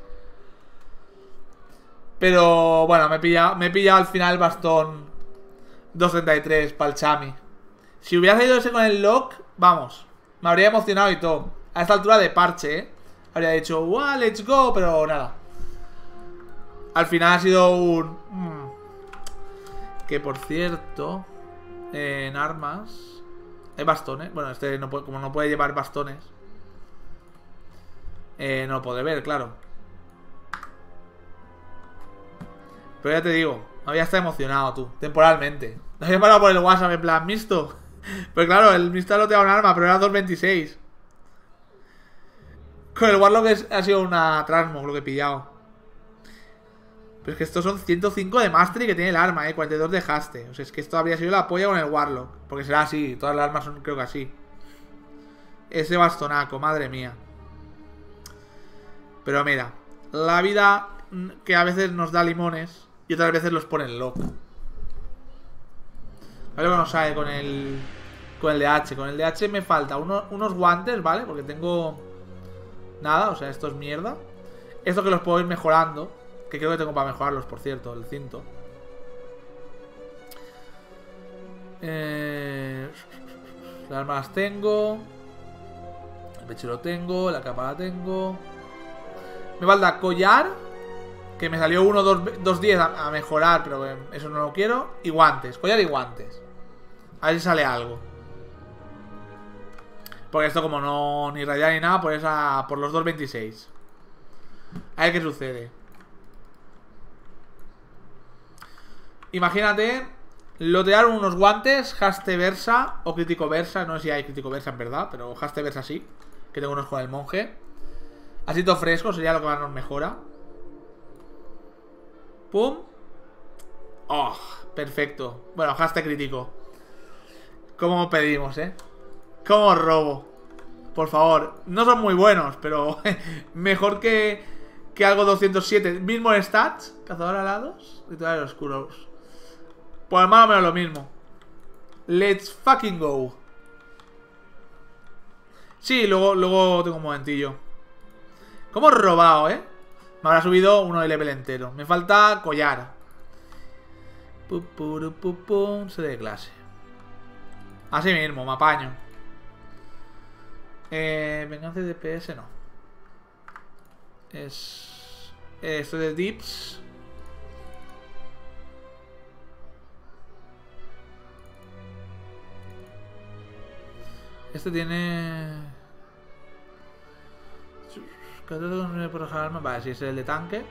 Pero bueno, me he pillado, me he pillado al final el bastón doscientos treinta y tres para el chami. Si hubiera salido ese con el lock, vamos, me habría emocionado y todo. A esta altura de parche, eh. Habría dicho, wow, let's go, pero nada. Al final ha sido un... Mm. Que por cierto, eh, en armas hay bastones. Bueno, este no puede, como no puede llevar bastones, eh, no lo puede ver, claro. Pero ya te digo, había estado emocionado tú, temporalmente. Me había parado por el WhatsApp en plan, Misto. Pues claro, el Misto no te da un arma, pero era dos veintiséis. Con el Warlock es, ha sido una Transmog lo que he pillado. Pero es que estos son ciento cinco de Mastery que tiene el arma, eh. cuarenta y dos de Haste. O sea, es que esto habría sido la polla con el Warlock. Porque será así, todas las armas son creo que así. Ese bastonaco, madre mía. Pero mira, la vida que a veces nos da limones y otras veces los pone en lock. A ver lo que nos sale con el Con el D H. Con el D H me falta uno, unos guantes, ¿vale? Porque tengo... Nada, o sea, esto es mierda. Esto que los puedo ir mejorando. Que creo que tengo para mejorarlos, por cierto, el cinto. Eh... Las armas las tengo. pecho lo tengo, la capa la tengo. Me falta collar, que me salió uno, dos, dos diez a, a mejorar, pero eh, eso no lo quiero. Y guantes, collar y guantes. A ver si sale algo. Porque esto como no ni radial ni nada, pues a por los dos veintiséis. A ver qué sucede. Imagínate lotear unos guantes Haste Versa o Crítico Versa. No sé si hay Crítico Versa en verdad, pero Haste Versa sí. Que tengo unos con el monje. Así todo fresco, sería lo que más nos mejora. Pum. Oh, perfecto. Bueno, Haste crítico. ¿Cómo pedimos, eh? ¿Cómo robo? Por favor, no son muy buenos, pero mejor que, que algo doscientos siete. Mismo stats, cazador alados, rituales oscuros. Pues más o menos lo mismo. Let's fucking go. Sí, luego, luego tengo un momentillo. ¿Cómo he robado, eh? Me habrá subido uno de level entero. Me falta collar. Pum, pum, pum, pum, se de clase. Así mismo, me apaño. Eh, venganza de D P S no. Es... Esto de dips. Este tiene... Vale, si es el de tanque.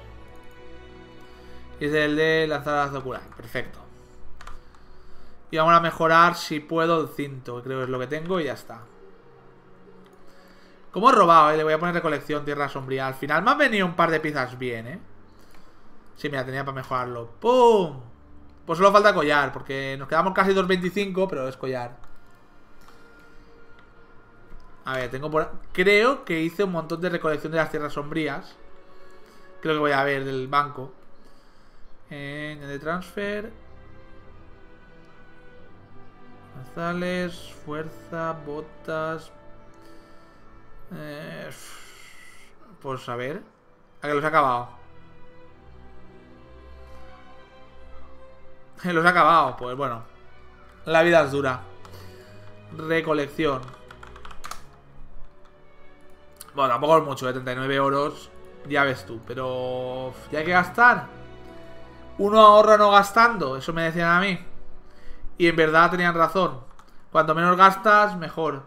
Y es el de lanzar ocular. Perfecto. Y vamos a mejorar si puedo el cinto, que creo que es lo que tengo y ya está. Como he robado, eh? Le voy a poner recolección, tierra sombría. Al final me han venido un par de piezas bien, eh. Sí, mira, tenía para mejorarlo. ¡Pum! Pues solo falta collar, porque nos quedamos casi dos veinticinco, pero es collar. A ver, tengo por... Creo que hice un montón de recolección de las tierras sombrías. Creo que voy a ver del banco. En el de transfer. González, fuerza, botas. Eh, pues a ver. ¿A que los he acabado? Los he acabado, pues bueno. La vida es dura. Recolección. Bueno, tampoco es mucho, de treinta y nueve oros. Ya ves tú, pero ya hay que gastar. Uno ahorra no gastando, eso me decían a mí. Y en verdad tenían razón. Cuanto menos gastas, mejor.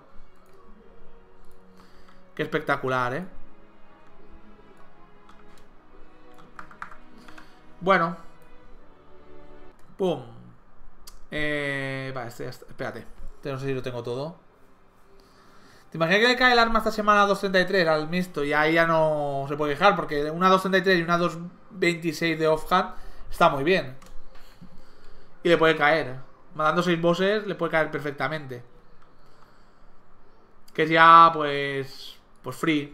Qué espectacular, ¿eh? Bueno. Pum. Eh, vale, este ya está. Espérate. No sé si lo tengo todo. ¿Te imaginas que le cae el arma esta semana a dos treinta y tres al mixto? Y ahí ya no se puede quejar, porque una dos treinta y tres y una dos veintiséis de offhand está muy bien. Y le puede caer. Matando seis bosses le puede caer perfectamente. Que es ya, pues... Pues free.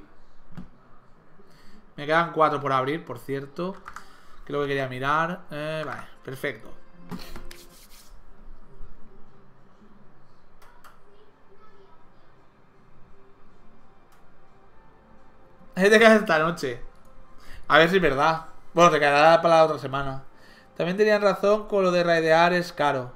Me quedan cuatro por abrir, por cierto. Que es lo que quería mirar. Eh, vale, perfecto. Te quedas esta noche. A ver si es verdad. Bueno, te quedará para la otra semana. También tenían razón con lo de raidear es caro.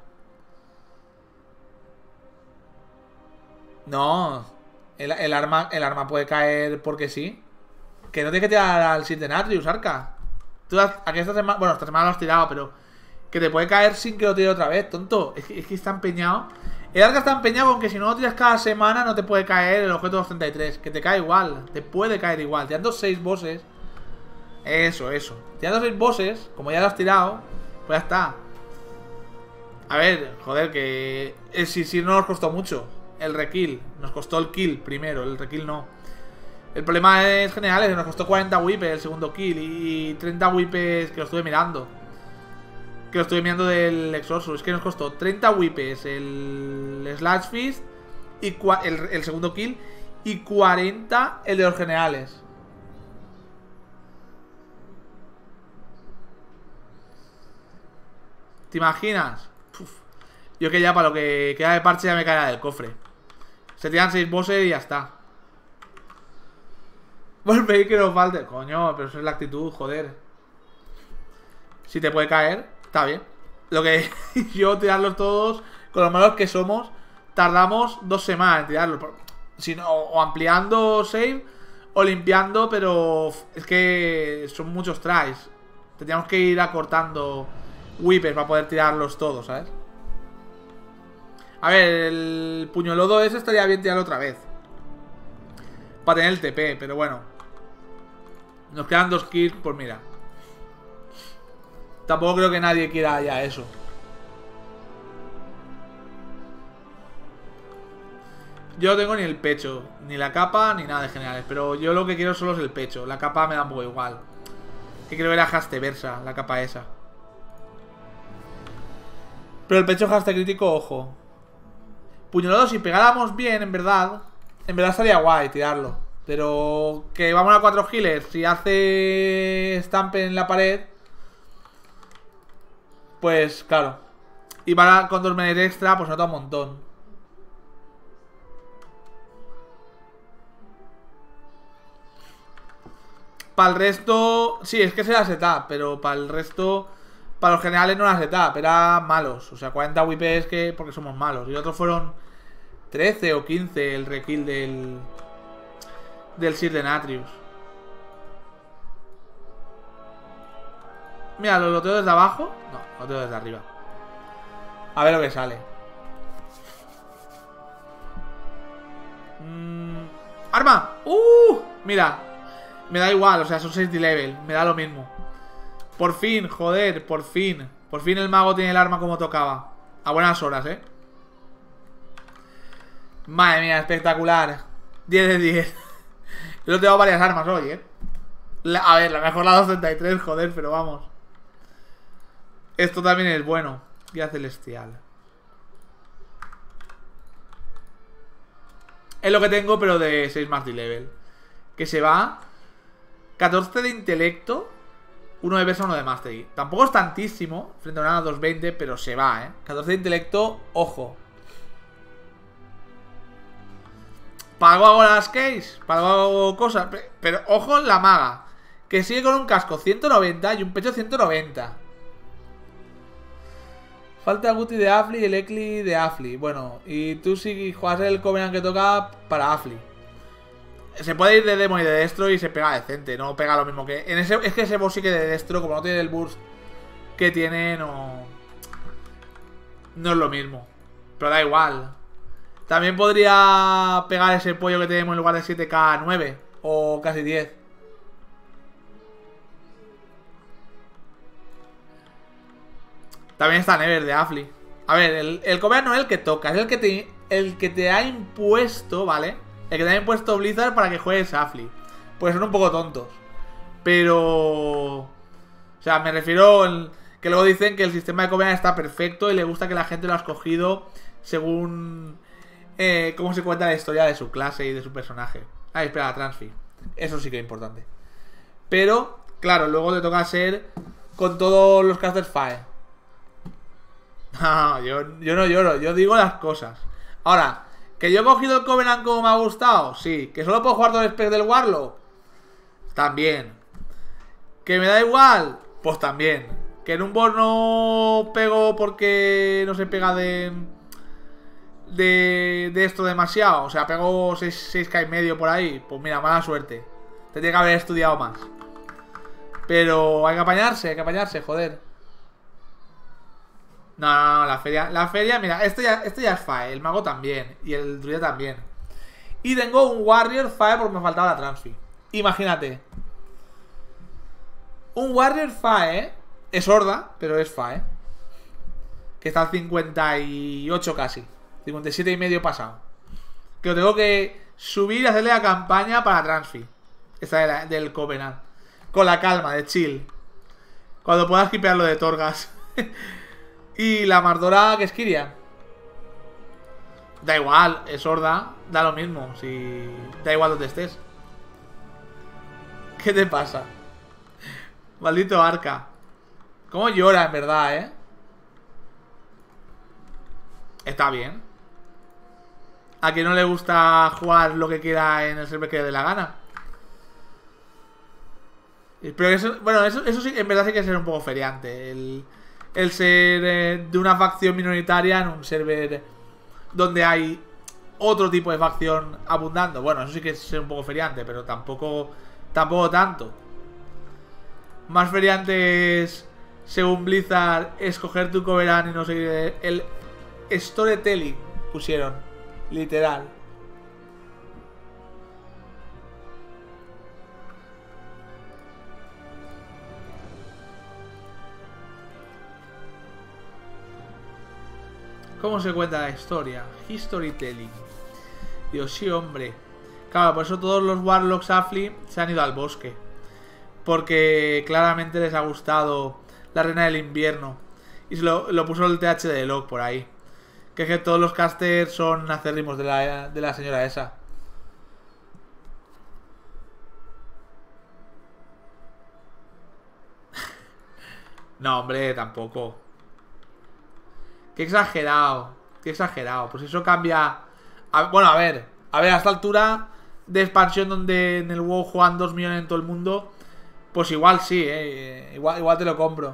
No. El, el, arma, el arma puede caer porque sí. Que no tienes que tirar al siete Natrius, Arca. Tú aquí esta semana... Bueno, esta semana lo has tirado, pero... Que te puede caer sin que lo tire otra vez, tonto. Es que, es que está empeñado. El Arca está empeñado con que si no lo tiras cada semana no te puede caer el objeto dos treinta y tres. Que te cae igual. Te puede caer igual. Tirando seis bosses. Eso, eso. Tirando seis bosses, como ya lo has tirado, pues ya está. A ver, joder, que... Si, si no nos costó mucho el rekill. Nos costó el kill primero, el rekill no. El problema es general, es que nos costó cuarenta whippes el segundo kill y treinta whippes que lo estuve mirando. Que lo estuve mirando del Exorsus. Es que nos costó treinta whippes el Slash Fist y el, el segundo kill y cuarenta el de los generales. ¿Te imaginas? Uf. Yo que ya para lo que queda de parche ya me caerá del cofre. Se tiran seis bosses y ya está. Volvéis que nos falte. Coño, pero eso es la actitud, joder. Si te puede caer, está bien. Lo que yo tirarlos todos, con los malos que somos, tardamos dos semanas en tirarlos. Sino, o ampliando save o limpiando, pero es que son muchos tries. Tendríamos que ir acortando whippers para poder tirarlos todos, ¿sabes? A ver, el puñolodo ese estaría bien tirarlo otra vez para tener el T P, pero bueno. Nos quedan dos kills, pues mira. Tampoco creo que nadie quiera ya eso. Yo no tengo ni el pecho, ni la capa, ni nada de generales. Pero yo lo que quiero solo es el pecho. La capa me da un poco igual. Que creo que era haste versa, la capa esa. Pero el pecho haste crítico, ojo. Puñolado, si pegáramos bien, en verdad. En verdad estaría guay tirarlo. Pero que vamos a cuatro healers. Si hace estampe en la pared, pues claro. Y para con dos menes extra, pues nota un montón. Para el resto, sí, es que será setup, pero para el resto, para los generales no era setup, eran malos. O sea, cuarenta W P es que porque somos malos. Y otros fueron trece o quince el rekill del del Sir de Natrius. Mira, ¿lo loteo desde abajo? No, lo loteo desde arriba. A ver lo que sale. mm, ¡Arma! ¡Uh! Mira, me da igual, o sea, son seis de level. Me da lo mismo. Por fin, joder, por fin. Por fin el mago tiene el arma como tocaba. A buenas horas, eh. Madre mía, espectacular. diez de diez. Yo tengo varias armas hoy, eh. La, a ver, la mejor la doscientos treinta y tres, joder, pero vamos. Esto también es bueno. Guía celestial. Es lo que tengo, pero de seis más de level. Que se va. catorce de intelecto. Uno de versa, uno de mastery. Tampoco es tantísimo frente a una doscientos veinte, pero se va, eh. catorce de intelecto, ojo. Para algo hago las case, para algo hago cosas. Pero, pero ojo en la maga, que sigue con un casco ciento noventa y un pecho ciento noventa. Falta Guti de Afli y el Ekli de Afli. Bueno, y tú si juegas el Covenant que toca para Afli. Se puede ir de demo y de destro y se pega decente. No pega lo mismo que... En ese, es que ese boss sí que de destro, como no tiene el burst que tiene, no... No es lo mismo. Pero da igual. También podría pegar ese pollo que tenemos en lugar de siete K nueve. O casi diez. También está Never de Afli. A ver, el, el Covenant no es el que toca. Es el que te, el que te ha impuesto, ¿vale? El que te ha impuesto Blizzard para que juegues Afli. Pues son un poco tontos. Pero... O sea, me refiero... El, que luego dicen que el sistema de Covenant está perfecto y le gusta que la gente lo ha escogido según... Eh, cómo se cuenta la historia de su clase y de su personaje. Ah, espera, la transfi. Eso sí que es importante. Pero, claro, luego te toca ser con todos los casters Fire. No, yo, yo no lloro, yo digo las cosas. Ahora, ¿que yo he cogido el Covenant como me ha gustado? Sí. ¿Que solo puedo jugar dos specs del Warlock? También. ¿Que me da igual? Pues también. ¿Que en un boss no pego porque no se pega de... De, de esto demasiado? O sea, pego seis K y medio por ahí. Pues mira, mala suerte. Tendría que haber estudiado más. Pero hay que apañarse, hay que apañarse, joder. No, no, no, la feria, la feria, mira, esto ya, esto ya es Fae, el mago también, y el druida también. Y tengo un Warrior Fae porque me faltaba la transfi. Imagínate. Un Warrior Fae, es horda, pero es Fae. Que está al cincuenta y ocho casi, cincuenta y siete y medio pasado. Que lo tengo que subir y hacerle la campaña para la transfi. Esta de la, del Covenant. Con la calma, de chill. Cuando puedas skipear lo de Torgas. Y la Mardora que es Kyrian. Da igual, es horda. Da lo mismo, si... Da igual donde estés. ¿Qué te pasa? Maldito Arca. Cómo llora en verdad, eh. Está bien. A quien no le gusta jugar lo que quiera en el server que le dé la gana. Pero eso, bueno, eso, eso sí, en verdad sí que es ser un poco feriante. El, el ser eh, de una facción minoritaria en un server donde hay otro tipo de facción abundando. Bueno, eso sí que es ser un poco feriante, pero tampoco, tampoco tanto. Más feriante es, según Blizzard, escoger tu coverán y no sé qué. El storytelling pusieron, literal. ¿Cómo se cuenta la historia? Historytelling. Digo, sí, hombre. Claro, por eso todos los Warlocks Affli se han ido al bosque. Porque claramente les ha gustado la Reina del Invierno. Y se lo, lo puso el T H de Log por ahí. Que es que todos los casters son acérrimos de la, de la señora esa. No, hombre, tampoco. Qué exagerado. Qué exagerado. Pues eso cambia. A, bueno, a ver. A ver, a esta altura de expansión donde en el WoW juegan dos millones en todo el mundo. Pues igual sí, eh. Igual, igual te lo compro.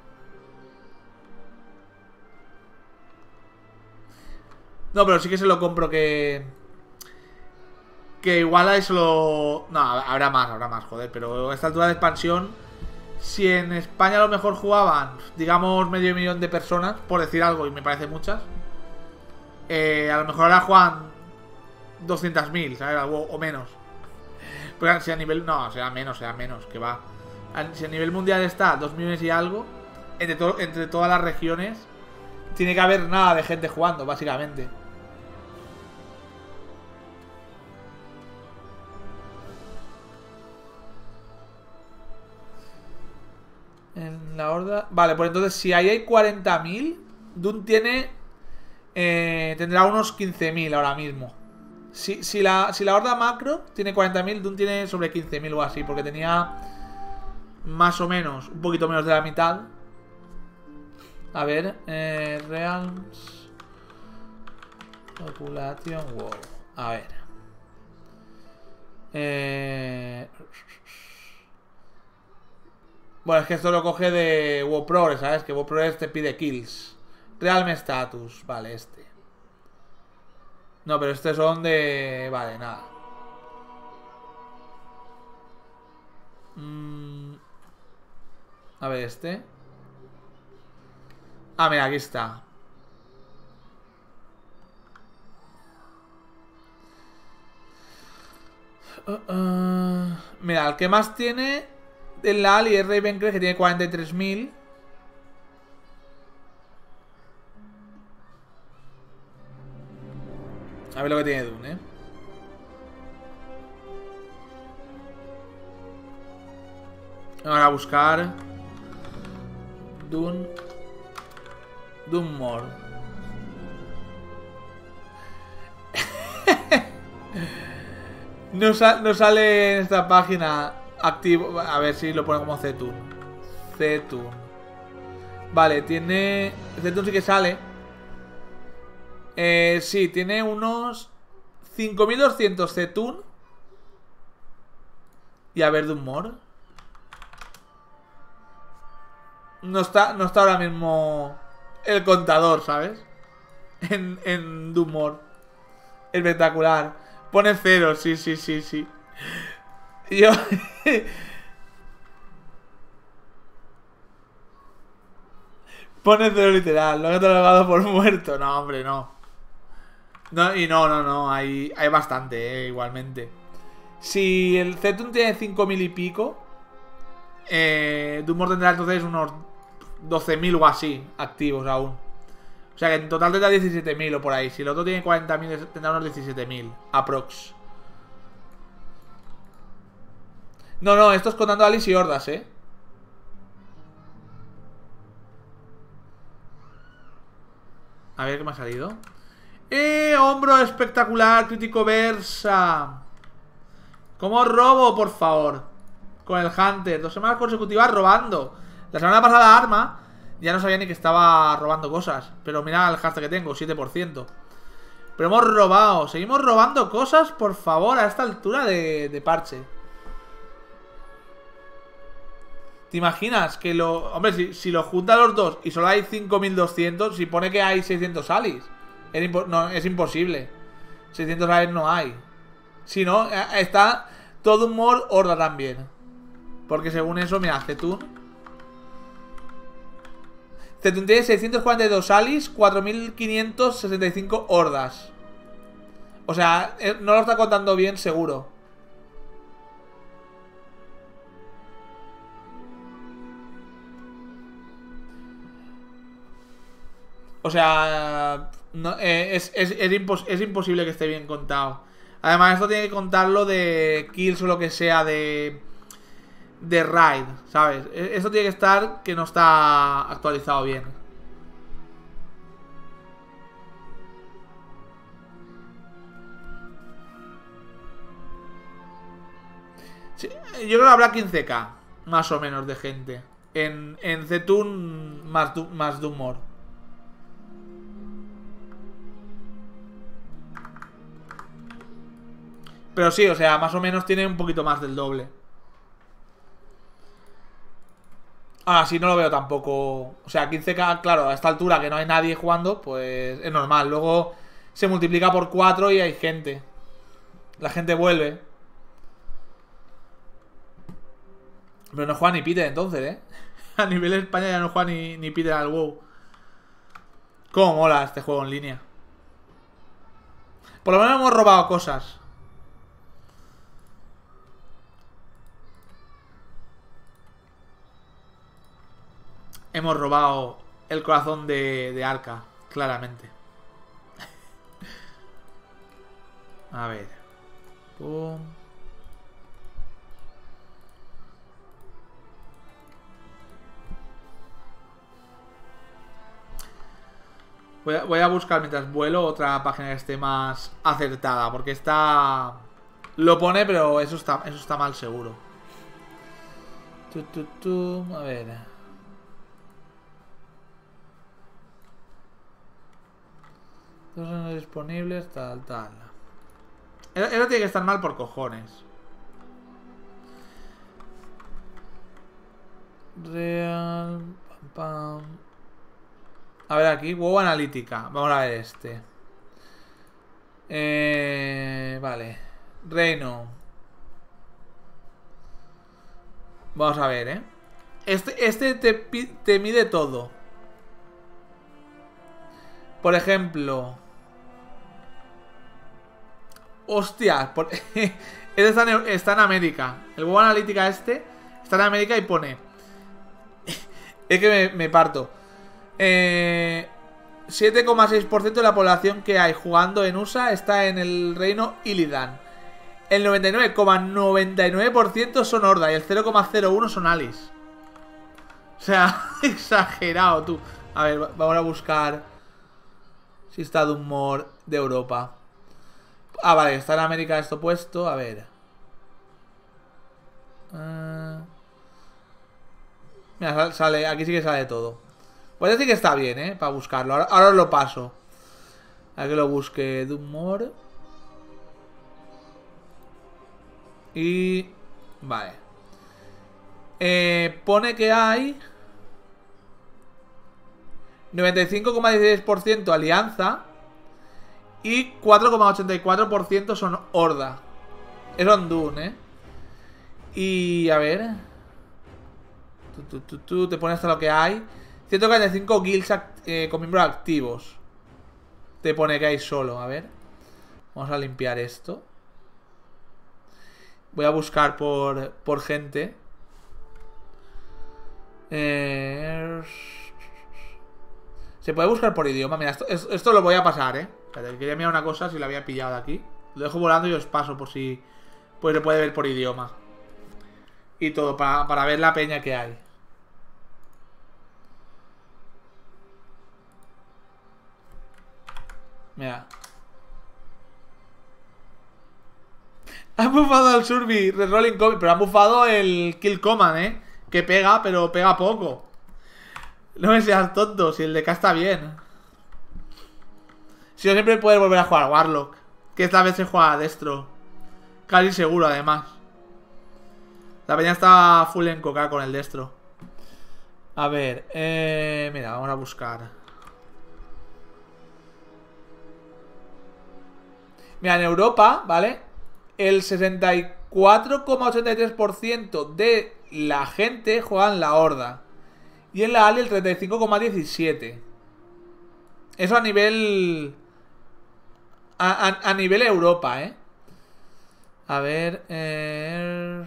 No, pero sí que se lo compro que... Que igual a eso lo... No, habrá más, habrá más, joder. Pero a esta altura de expansión, si en España a lo mejor jugaban, digamos, medio millón de personas, por decir algo, y me parece muchas, eh, a lo mejor ahora juegan doscientos mil, ¿sabes? O, o menos. Pero si a nivel... No, será menos, será menos, que va. Si a nivel mundial está dos millones y algo, entre, to entre todas las regiones, tiene que haber nada de gente jugando, básicamente. En la horda... Vale, pues entonces si ahí hay cuarenta mil, Dune tiene... Eh, tendrá unos quince mil ahora mismo. Si, si, la, si la horda macro tiene cuarenta mil, Dune tiene sobre quince mil o así, porque tenía más o menos, un poquito menos de la mitad. A ver, eh, Realms Population Wow. A ver. Eh... Bueno, es que esto lo coge de WoW Progress, ¿sabes? Que WoW Progress te pide kills. Realm Status, vale, este. No, pero este son de... Vale, nada. Mm... A ver, este. Ah, mira, aquí está. Uh, uh... Mira, el que más tiene en la Ali es Ravencrest, que tiene cuarenta y tres mil. A ver lo que tiene Dune, eh. Vamos a buscar Dune Dune More. no, sa no sale en esta página activo. A ver si lo pone como Zetun. Zetun. Vale, tiene... Zetun sí que sale. Eh, sí, tiene unos cinco mil doscientos Zetun. Y a ver, Dune More. No está, no está ahora mismo el contador, ¿sabes? En, en Dune More. Espectacular. Pone cero, sí, sí, sí, sí. Yo... Pone cero literal. Lo he catalogado por muerto. No, hombre, no. No, y no, no, no. Hay, hay bastante, eh, igualmente. Si el Zetun tiene cinco mil y pico, eh, Dune More tendrá entonces unos doce mil o así activos aún. O sea que en total tendrá diecisiete mil o por ahí. Si el otro tiene cuarenta mil, tendrá unos diecisiete mil aprox. No, no, esto es contando Alice y hordas, eh. A ver qué me ha salido. ¡Eh! Hombro espectacular, crítico Versa. ¿Cómo robo, por favor? Con el Hunter. Dos semanas consecutivas robando. La semana pasada Arma ya no sabía ni que estaba robando cosas. Pero mira el hashtag que tengo, siete por ciento. Pero hemos robado. Seguimos robando cosas, por favor, a esta altura de, de parche. ¿Te imaginas que lo... Hombre, si, si lo juntan los dos y solo hay cinco mil doscientos, si pone que hay seiscientos alis, es, impo no, es imposible. seiscientos A E no hay. Si no, está todo humor horda también. Porque según eso, mira, Zetun. Zetun tiene seiscientos cuarenta y dos alis, cuatro mil quinientos sesenta y cinco hordas. O sea, no lo está contando bien, seguro. O sea, no, eh, es, es, es, impos es imposible que esté bien contado. Además, esto tiene que contarlo de kills o lo que sea de... De raid, ¿sabes? Esto tiene que estar que no está actualizado bien. Sí, yo creo que habrá quince k, más o menos, de gente. En, en Zetun más, más de humor. Pero sí, o sea, más o menos tiene un poquito más del doble. Ahora sí, no lo veo tampoco. O sea, quince k, claro, a esta altura que no hay nadie jugando, pues es normal. Luego se multiplica por cuatro y hay gente. La gente vuelve. Pero no juega ni Peter entonces, ¿eh? A nivel de España ya no juega ni, ni Peter al WoW. Cómo mola este juego en línea. Por lo menos hemos robado cosas. Hemos robado el corazón de, de Arca, claramente. A ver. Pum. Voy a, voy a buscar mientras vuelo otra página que esté más acertada, porque esta lo pone, pero eso está, eso está mal seguro. Tu, tu, tu, a ver. Dos disponibles, tal, tal. Eso tiene que estar mal por cojones. Real. Pam, pam. A ver aquí, WoW analítica. Vamos a ver este. Eh, vale. Reino. Vamos a ver, eh. Este, este te, te mide todo. Por ejemplo. Hostia. Por... este está en, está en América. El WoW analítica este está en América y pone. Es que me, me parto. Eh, siete coma seis por ciento de la población que hay jugando en U S A está en el reino Illidan. El noventa y nueve coma noventa y nueve por ciento son Horda y el cero coma cero uno por ciento son Alice. O sea, exagerado tú. A ver, vamos a buscar si está de humor de Europa. Ah, vale, está en América esto puesto. A ver. Uh... Mira, sale, aquí sí que sale todo. Pues decir que está bien, ¿eh? Para buscarlo. Ahora, ahora os lo paso. A que lo busque de humor. Y... Vale. Eh, pone que hay... noventa y cinco coma dieciséis por ciento alianza. Y cuatro coma ochenta y cuatro por ciento son horda. Es Ondun, ¿eh? Y... A ver... Tú, tú, tú, tú, te pones hasta lo que hay... ciento cuarenta y cinco guilds eh, con miembros activos. Te pone que hay solo, a ver. Vamos a limpiar esto. Voy a buscar por, por gente. Eh... Se puede buscar por idioma. Mira, esto, esto lo voy a pasar, eh. Espérate, quería mirar una cosa si la había pillado aquí. Lo dejo volando y os paso por si pues se puede ver por idioma. Y todo, para, para ver la peña que hay. Mira. Han bufado al Surby, Rerolling Comic, pero han bufado el Kill Command, eh. Que pega, pero pega poco. No me seas tonto, si el de K está bien. Si no, siempre puedes volver a jugar Warlock. Que esta vez se juega a Destro. Casi seguro, además. La peña está full en coca con el Destro. A ver, eh, mira, vamos a buscar. Mira, en Europa, ¿vale? El sesenta y cuatro coma ochenta y tres por ciento de la gente juega en la Horda. Y en la Ali el treinta y cinco coma diecisiete. Eso a nivel... A, a, a nivel Europa, ¿eh? A ver... Eh...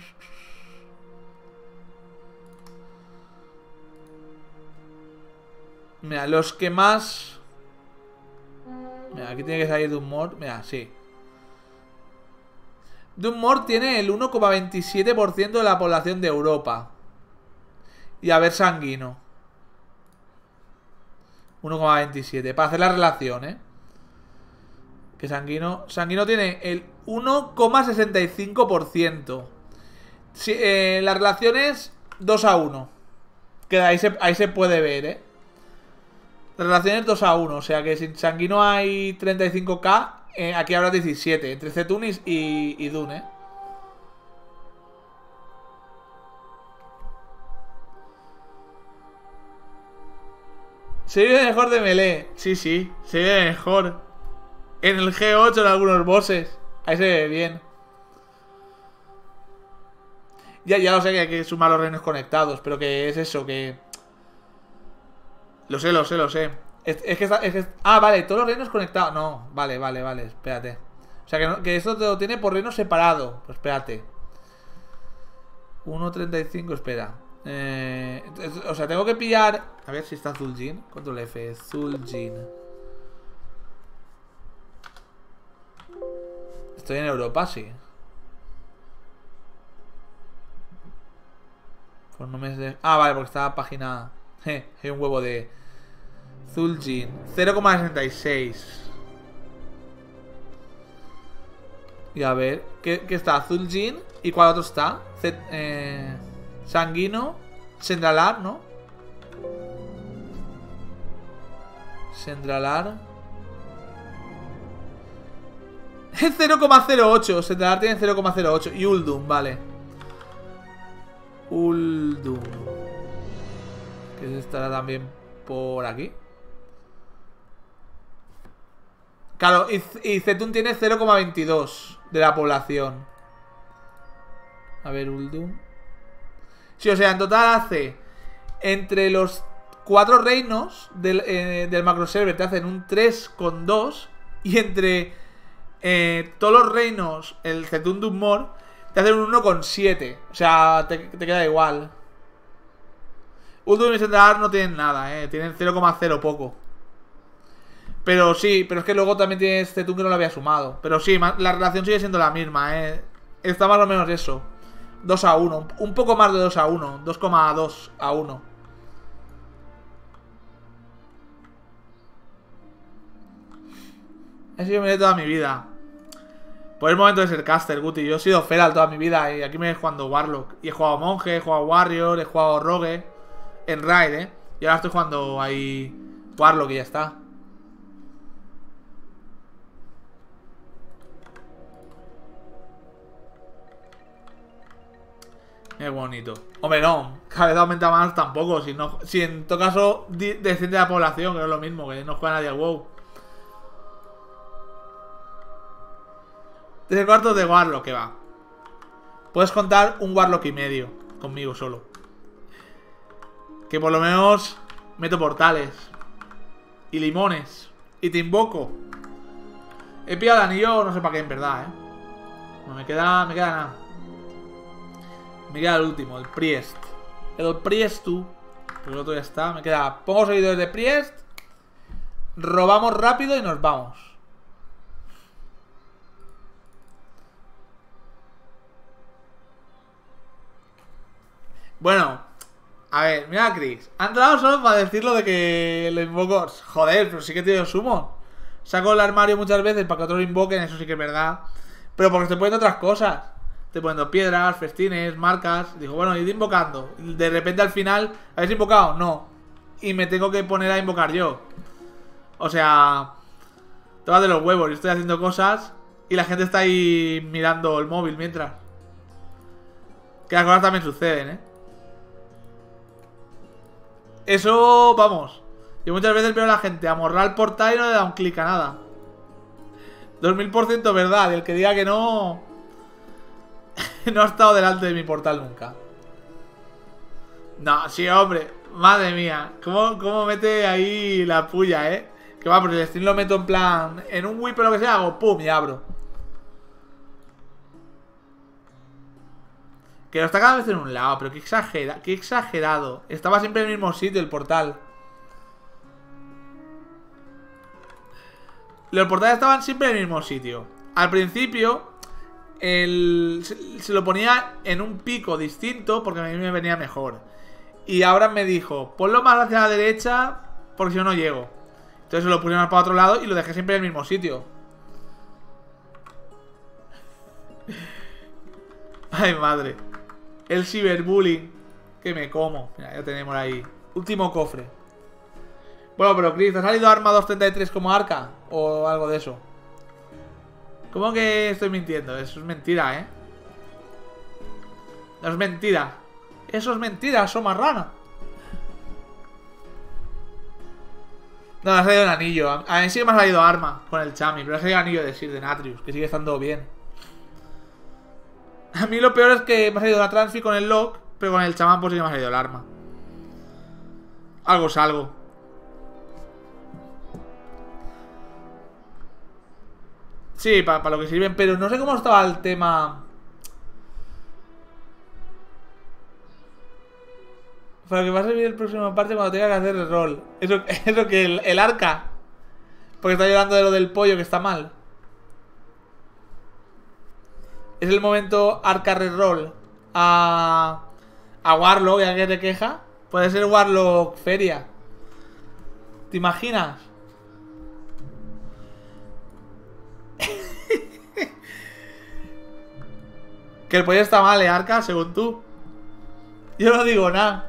Mira, los que más... Mira, aquí tiene que salir Dunmore. Mira, sí. Dunmore tiene el uno coma veintisiete por ciento de la población de Europa. Y a ver Sanguino. uno coma veintisiete. Para hacer la relación, ¿eh? Que Sanguino... Sanguino tiene el uno coma sesenta y cinco por ciento. Sí, eh, la relación es dos a uno. Que ahí se, ahí se puede ver, ¿eh? La relación es dos a uno. O sea que si en Sanguino hay treinta y cinco K, eh, aquí habrá diecisiete. Entre Zetunis y, y Dune, ¿eh? Se vive mejor de melee. Sí, sí, se vive mejor. En el G ocho en algunos bosses. Ahí se ve bien. Ya, ya lo sé que hay que sumar los reinos conectados. Pero que es eso, que... Lo sé, lo sé, lo sé. Es, es, que, está, es que... Ah, vale, todos los reinos conectados. No, vale, vale, vale, espérate. O sea, que, no, que esto te lo tiene por reino separado. Pues espérate. uno treinta y cinco, espera. Eh, o sea, tengo que pillar... A ver si está Zul'jin. Control F, Zul'jin. Estoy en Europa, sí. Pues no me... De... Ah, vale, porque está página... Eh, hay un huevo de... Zul'jin. cero coma sesenta y seis. Y a ver... ¿Qué, qué está? Zul'jin. ¿Y cuál otro está? Z, eh, Sanguino. Sendralar, ¿no? Sendralar. cero coma cero ocho. Sendralar tiene cero coma cero ocho. Y Uldum, vale. Uldum. Que estará también por aquí. Claro, y, y Zetun tiene cero coma veintidós de la población. A ver, Uldum. Sí, o sea, en total hace... Entre los cuatro reinos del, eh, del macroserver te hacen un tres coma dos. Y entre eh, todos los reinos, el Zetun Dunmore, te hacen un uno coma siete. O sea, te, te queda igual. Uldum y Sendralar no tienen nada, eh. Tienen cero coma cero poco. Pero sí, pero es que luego también tienes Zetun que no lo había sumado. Pero sí, la relación sigue siendo la misma, eh. Está más o menos eso. dos a uno, un poco más de dos a uno, dos coma dos a uno. He sido melee toda mi vida. Por el momento de ser caster, Guti. Yo he sido feral toda mi vida y aquí me he jugando Warlock. Y he jugado Monje, he jugado Warrior, he jugado Rogue en Raid, eh. Y ahora estoy jugando ahí Warlock y ya está. Qué bonito. Hombre, no. Cada vez aumenta más tampoco. Si, no, si en todo caso desciende la población, que no es lo mismo, que no juega nadie al WoW. Tres cuartos de Warlock que va. Puedes contar un Warlock y medio conmigo solo. Que por lo menos meto portales. Y limones. Y te invoco. He pillado el anillo, no sé para qué en verdad, eh. No me queda, me queda nada. Me queda el último, el Priest. El Priestu. Pero el otro ya está. Me queda. Pongo seguidores de Priest. Robamos rápido y nos vamos. Bueno. A ver, mira Chris. Han entrado solo para decirlo de que lo invoco. Joder, pero sí que te sumo. Saco el armario muchas veces para que otros lo invoquen. Eso sí que es verdad. Pero porque estoy poniendo otras cosas. Estoy poniendo piedras, festines, marcas. Digo, bueno, id invocando. De repente al final, ¿habéis invocado? No. Y me tengo que poner a invocar yo. O sea, todas de los huevos. Yo estoy haciendo cosas y la gente está ahí mirando el móvil mientras. Que las cosas también suceden, ¿eh? Eso, vamos. Yo muchas veces veo a la gente amorrar el portal y no le da un clic a nada. dos mil por ciento verdad. El que diga que no... no ha estado delante de mi portal nunca. No, sí, hombre. Madre mía. ¿Cómo, cómo mete ahí la puya, eh? Que va, porque el stream lo meto en plan... En un whip o lo que sea, hago pum y abro. Que lo está cada vez en un lado, pero qué exagera, qué exagerado. Estaba siempre en el mismo sitio el portal. Los portales estaban siempre en el mismo sitio. Al principio el, se, se lo ponía en un pico distinto porque a mí me venía mejor. Y ahora me dijo, ponlo más hacia la derecha porque si no no llego. Entonces se lo pusieron para otro lado y lo dejé siempre en el mismo sitio. Ay, madre. El ciberbullying que me como. Mira, ya tenemos ahí. Último cofre. Bueno, pero Chris, ¿te ha salido Arma doscientos treinta y tres como arca? O algo de eso. ¿Cómo que estoy mintiendo? Eso es mentira, ¿eh? No es mentira. Eso es mentira, Soma Rana. No, me ha salido un anillo. A mí sí que me ha salido arma con el Chami, pero ha salido anillo de Sir de Natrius, que sigue estando bien. A mí lo peor es que me ha salido la transfi con el lock, pero con el chamán pues sí que me ha salido el arma. Algo es algo. Sí, para pa lo que sirven, pero no sé cómo estaba el tema. Para que va a servir el próximo parte cuando tenga que hacer el rol. Eso, eso que el, el arca. Porque está llorando de lo del pollo que está mal. Es el momento arca reroll a, a Warlock, ya que te queja. Puede ser Warlock Feria. ¿Te imaginas? Que el pollo está mal, ¿eh, arca? Según tú. Yo no digo nada.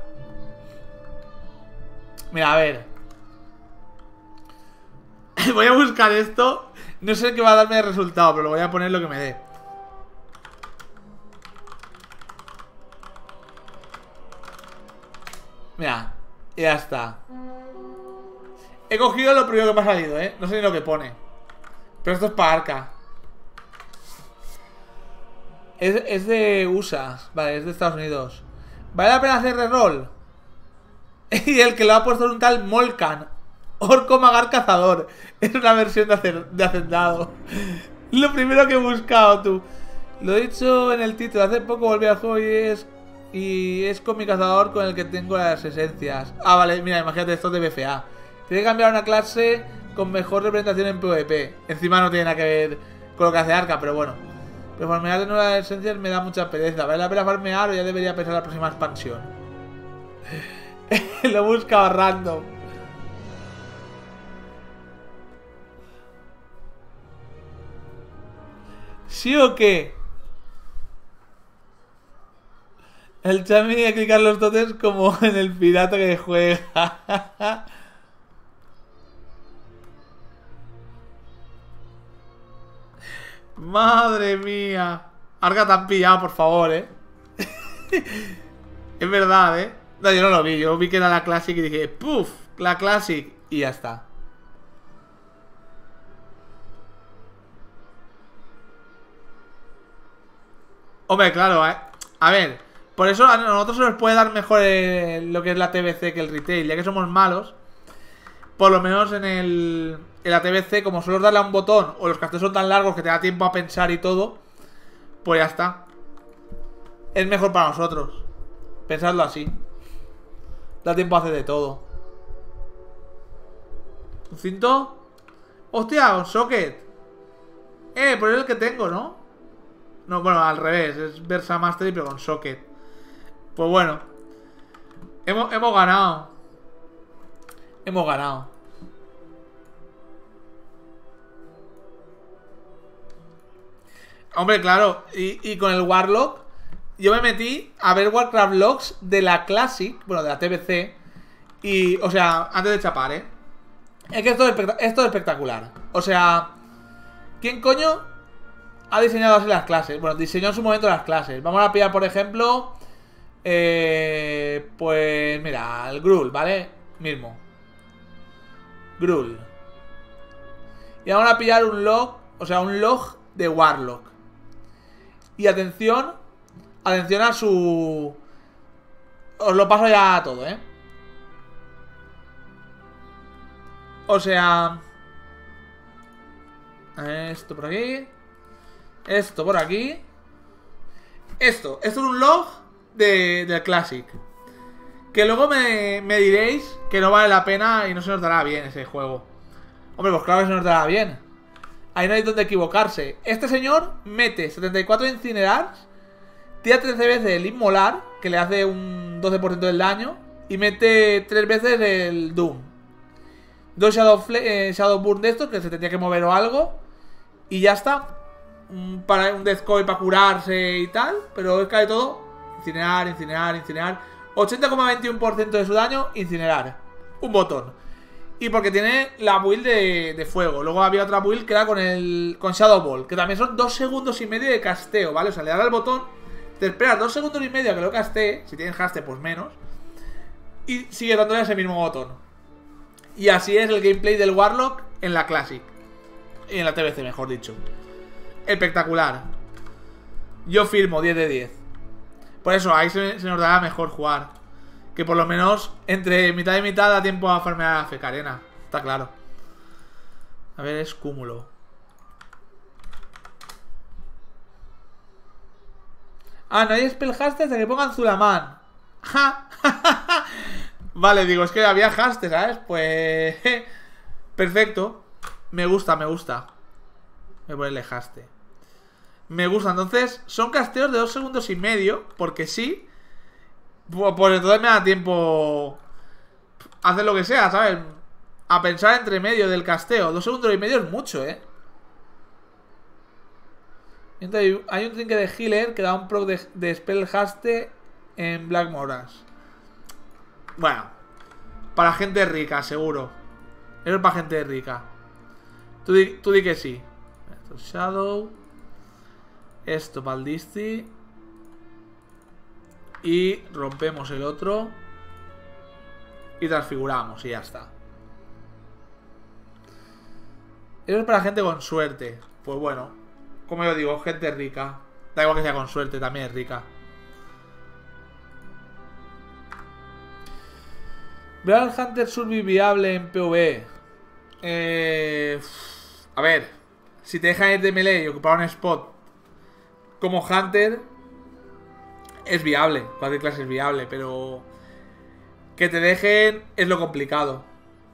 Mira, a ver. Voy a buscar esto. No sé qué va a darme de resultado, pero lo voy a poner lo que me dé. Mira, ya está. He cogido lo primero que me ha salido, ¿eh? No sé ni lo que pone. Pero esto es para arca. Es, es de U S A. Vale, es de Estados Unidos. ¿Vale la pena hacer reroll? Y el que lo ha puesto es un tal Molcan. Orco Magar Cazador. Es una versión de, hacer, de Hacendado. Lo primero que he buscado, tú. Lo he dicho en el título. Hace poco volví al juego y es... Y es con mi cazador con el que tengo las esencias. Ah, vale, mira, imagínate, esto es de B F A. Tiene que cambiar una clase con mejor representación en PvP. Encima no tiene nada que ver con lo que hace arca, pero bueno. Pero farmear de nuevas esencias me da mucha pereza. ¿Vale la pena farmear o ya debería pensar la próxima expansión? Lo he buscado random. ¿Sí o qué? El Chami tiene que clicar los totes como en el pirata que juega. Madre mía. Arca te han pillado, por favor, eh. Es verdad, eh. No, yo no lo vi. Yo vi que era la Classic y dije, ¡puf! La Classic. Y ya está. Hombre, claro, eh. A ver, por eso a nosotros se nos puede dar mejor el, lo que es la T B C que el retail, ya que somos malos. Por lo menos en el en la T B C, como solo darle a un botón o los casteos son tan largos que te da tiempo a pensar y todo, pues ya está. Es mejor para nosotros. Pensadlo así. Da tiempo a hacer de todo. ¿Un cinto? ¡Hostia! Un socket. Eh, pues es el que tengo, ¿no? No, bueno, al revés. Es Versa Mastery pero con socket. Pues bueno. Hemos, hemos ganado. Hemos ganado. Hombre, claro. Y, y con el Warlock, yo me metí a ver Warcraft Logs de la Classic, bueno, de la T B C. Y, o sea, antes de chapar, ¿eh? Es que esto es, esto es espectacular. O sea, ¿quién coño ha diseñado así las clases? Bueno, diseñó en su momento las clases. Vamos a pillar, por ejemplo, eh, pues, mira, el Gruul, ¿vale? Mismo. Gruul. Y vamos a pillar un log O sea, un log de Warlock. Y atención. Atención a su... Os lo paso ya todo, ¿eh? O sea... Esto por aquí. Esto por aquí. Esto. Esto es un log de, del Classic. Que luego me, me diréis que no vale la pena y no se nos dará bien ese juego. Hombre, pues claro que se nos dará bien. Ahí no hay donde equivocarse. Este señor mete setenta y cuatro incinerars, tira trece veces el inmolar, que le hace un doce por ciento del daño, y mete tres veces el Doom. Dos Shadow, eh, Shadow Burn de estos, que se tendría que mover o algo. Y ya está. Un, para, un Deathcoil para curarse y tal. Pero es que de todo. Incinerar, incinerar, incinerar. ochenta coma veintiuno por ciento de su daño, incinerar. Un botón. Y porque tiene la build de, de fuego. Luego había otra build que era con el con Shadow Ball, que también son dos segundos y medio de casteo, ¿vale? O sea, le das al botón, te esperas dos segundos y medio a que lo castee. Si tienes haste, pues menos. Y sigue dándole ese mismo botón. Y así es el gameplay del Warlock en la Classic. Y en la T B C, mejor dicho. Espectacular. Yo firmo diez de diez. Por eso, ahí se, se nos dará mejor jugar. Que por lo menos entre mitad y mitad da tiempo a farmear a Fecarena. Está claro. A ver, es cúmulo. Ah, no hay spellcaster hasta que pongan Zulaman. Vale, digo, es que había haste, ¿sabes? Pues... perfecto. Me gusta, me gusta. Voy a ponerle haste. Me gusta, entonces son casteos de dos segundos y medio. Porque sí. Pues entonces me da tiempo a hacer lo que sea, ¿sabes? A pensar entre medio del casteo. Dos segundos y medio es mucho, ¿eh? Entonces hay un trinket de healer que da un proc de, de spell haste en Black Moras. Bueno, para gente rica, seguro. Eso es para gente rica. Tú di, tú di que sí. Esto es Shadow. Esto para el Disty. Y rompemos el otro. Y transfiguramos y ya está. Eso es para gente con suerte. Pues bueno, como yo digo, gente rica. Da igual que sea con suerte, también es rica. Veo al Hunter Survey viable en PvE. Eh, a ver, si te dejan ir de melee y ocupar un spot como Hunter, es viable, cualquier clase es viable, pero que te dejen es lo complicado.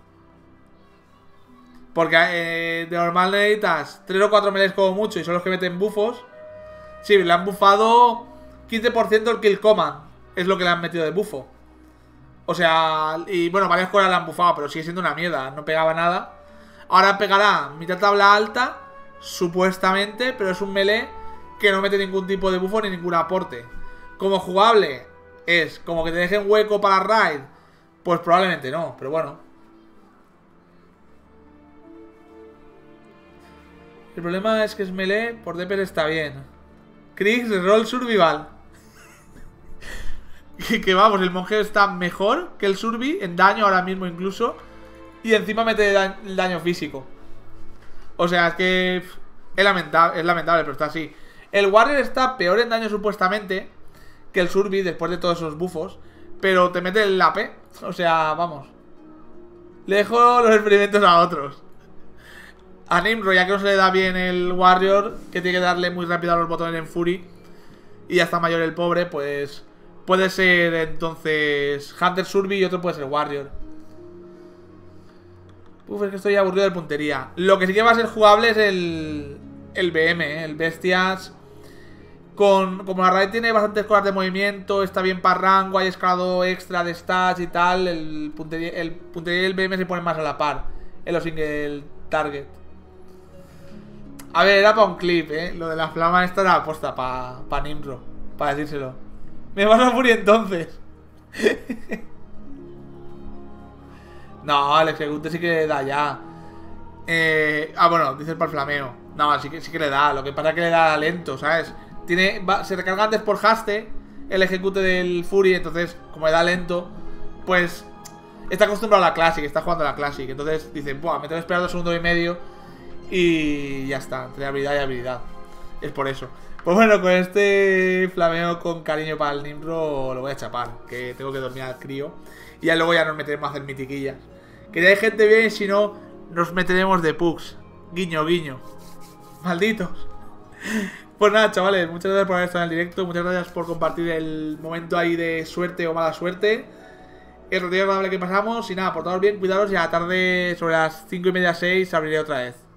Porque eh, de normal necesitas tres o cuatro melees como mucho y son los que meten bufos. Sí, le han bufado quince por ciento el kill command, es lo que le han metido de bufo. O sea, y bueno, varias cosas le han bufado, pero sigue siendo una mierda, no pegaba nada. Ahora pegará mitad tabla alta, supuestamente, pero es un melee que no mete ningún tipo de bufo ni ningún aporte. Como jugable, es como que te dejen hueco para raid, pues probablemente no, pero bueno. El problema es que es melee, por D P S está bien. Kriegs, roll survival. Que, que vamos, el monje está mejor que el Survi en daño ahora mismo incluso. Y encima mete da el daño físico. O sea, es que pff, es, lamentable, es lamentable, pero está así. El Warrior está peor en daño supuestamente que el Survi después de todos esos bufos. Pero te mete el A P. O sea, vamos. Le dejo los experimentos a otros. A Nimro, ya que no se le da bien el Warrior, que tiene que darle muy rápido a los botones en Fury, y ya está mayor el pobre, pues... puede ser entonces Hunter Survey y otro puede ser Warrior. Uf, es que estoy aburrido de puntería. Lo que sí que va a ser jugable es el El B M, ¿eh? El Bestias. Con, como la raid tiene bastantes cosas de movimiento, está bien para rango, hay escalado extra de stats y tal. El puntería, el puntería y el B M se ponen más a la par en los single target. A ver, era para un clip, ¿eh? Lo de la flama esta era aposta para pa Nimro, para decírselo. Me vas a Fury entonces. No, el Execute sí que le da ya. Eh, ah, bueno, dices para el flameo. No, sí que, sí que le da. Lo que pasa es que le da lento, ¿sabes? Tiene, va, se recarga antes por haste el Ejecute del Fury. Entonces, como le da lento, pues está acostumbrado a la Classic, está jugando a la Classic. Entonces dicen, buah, me tengo que esperar dos segundos y medio. Y ya está, entre habilidad y habilidad. Es por eso. Pues bueno, con este flameo con cariño para el Nimro lo voy a chapar, que tengo que dormir al crío. Y ya luego ya nos meteremos a hacer mitiquillas. Que hay gente bien, si no, nos meteremos de pugs. Guiño, guiño. Malditos. Pues nada, chavales, muchas gracias por haber estado en el directo. Muchas gracias por compartir el momento ahí de suerte o mala suerte. El ratito agradable que pasamos. Y nada, portaos bien, cuidaros. Y a la tarde, sobre las cinco y media, seis, abriré otra vez.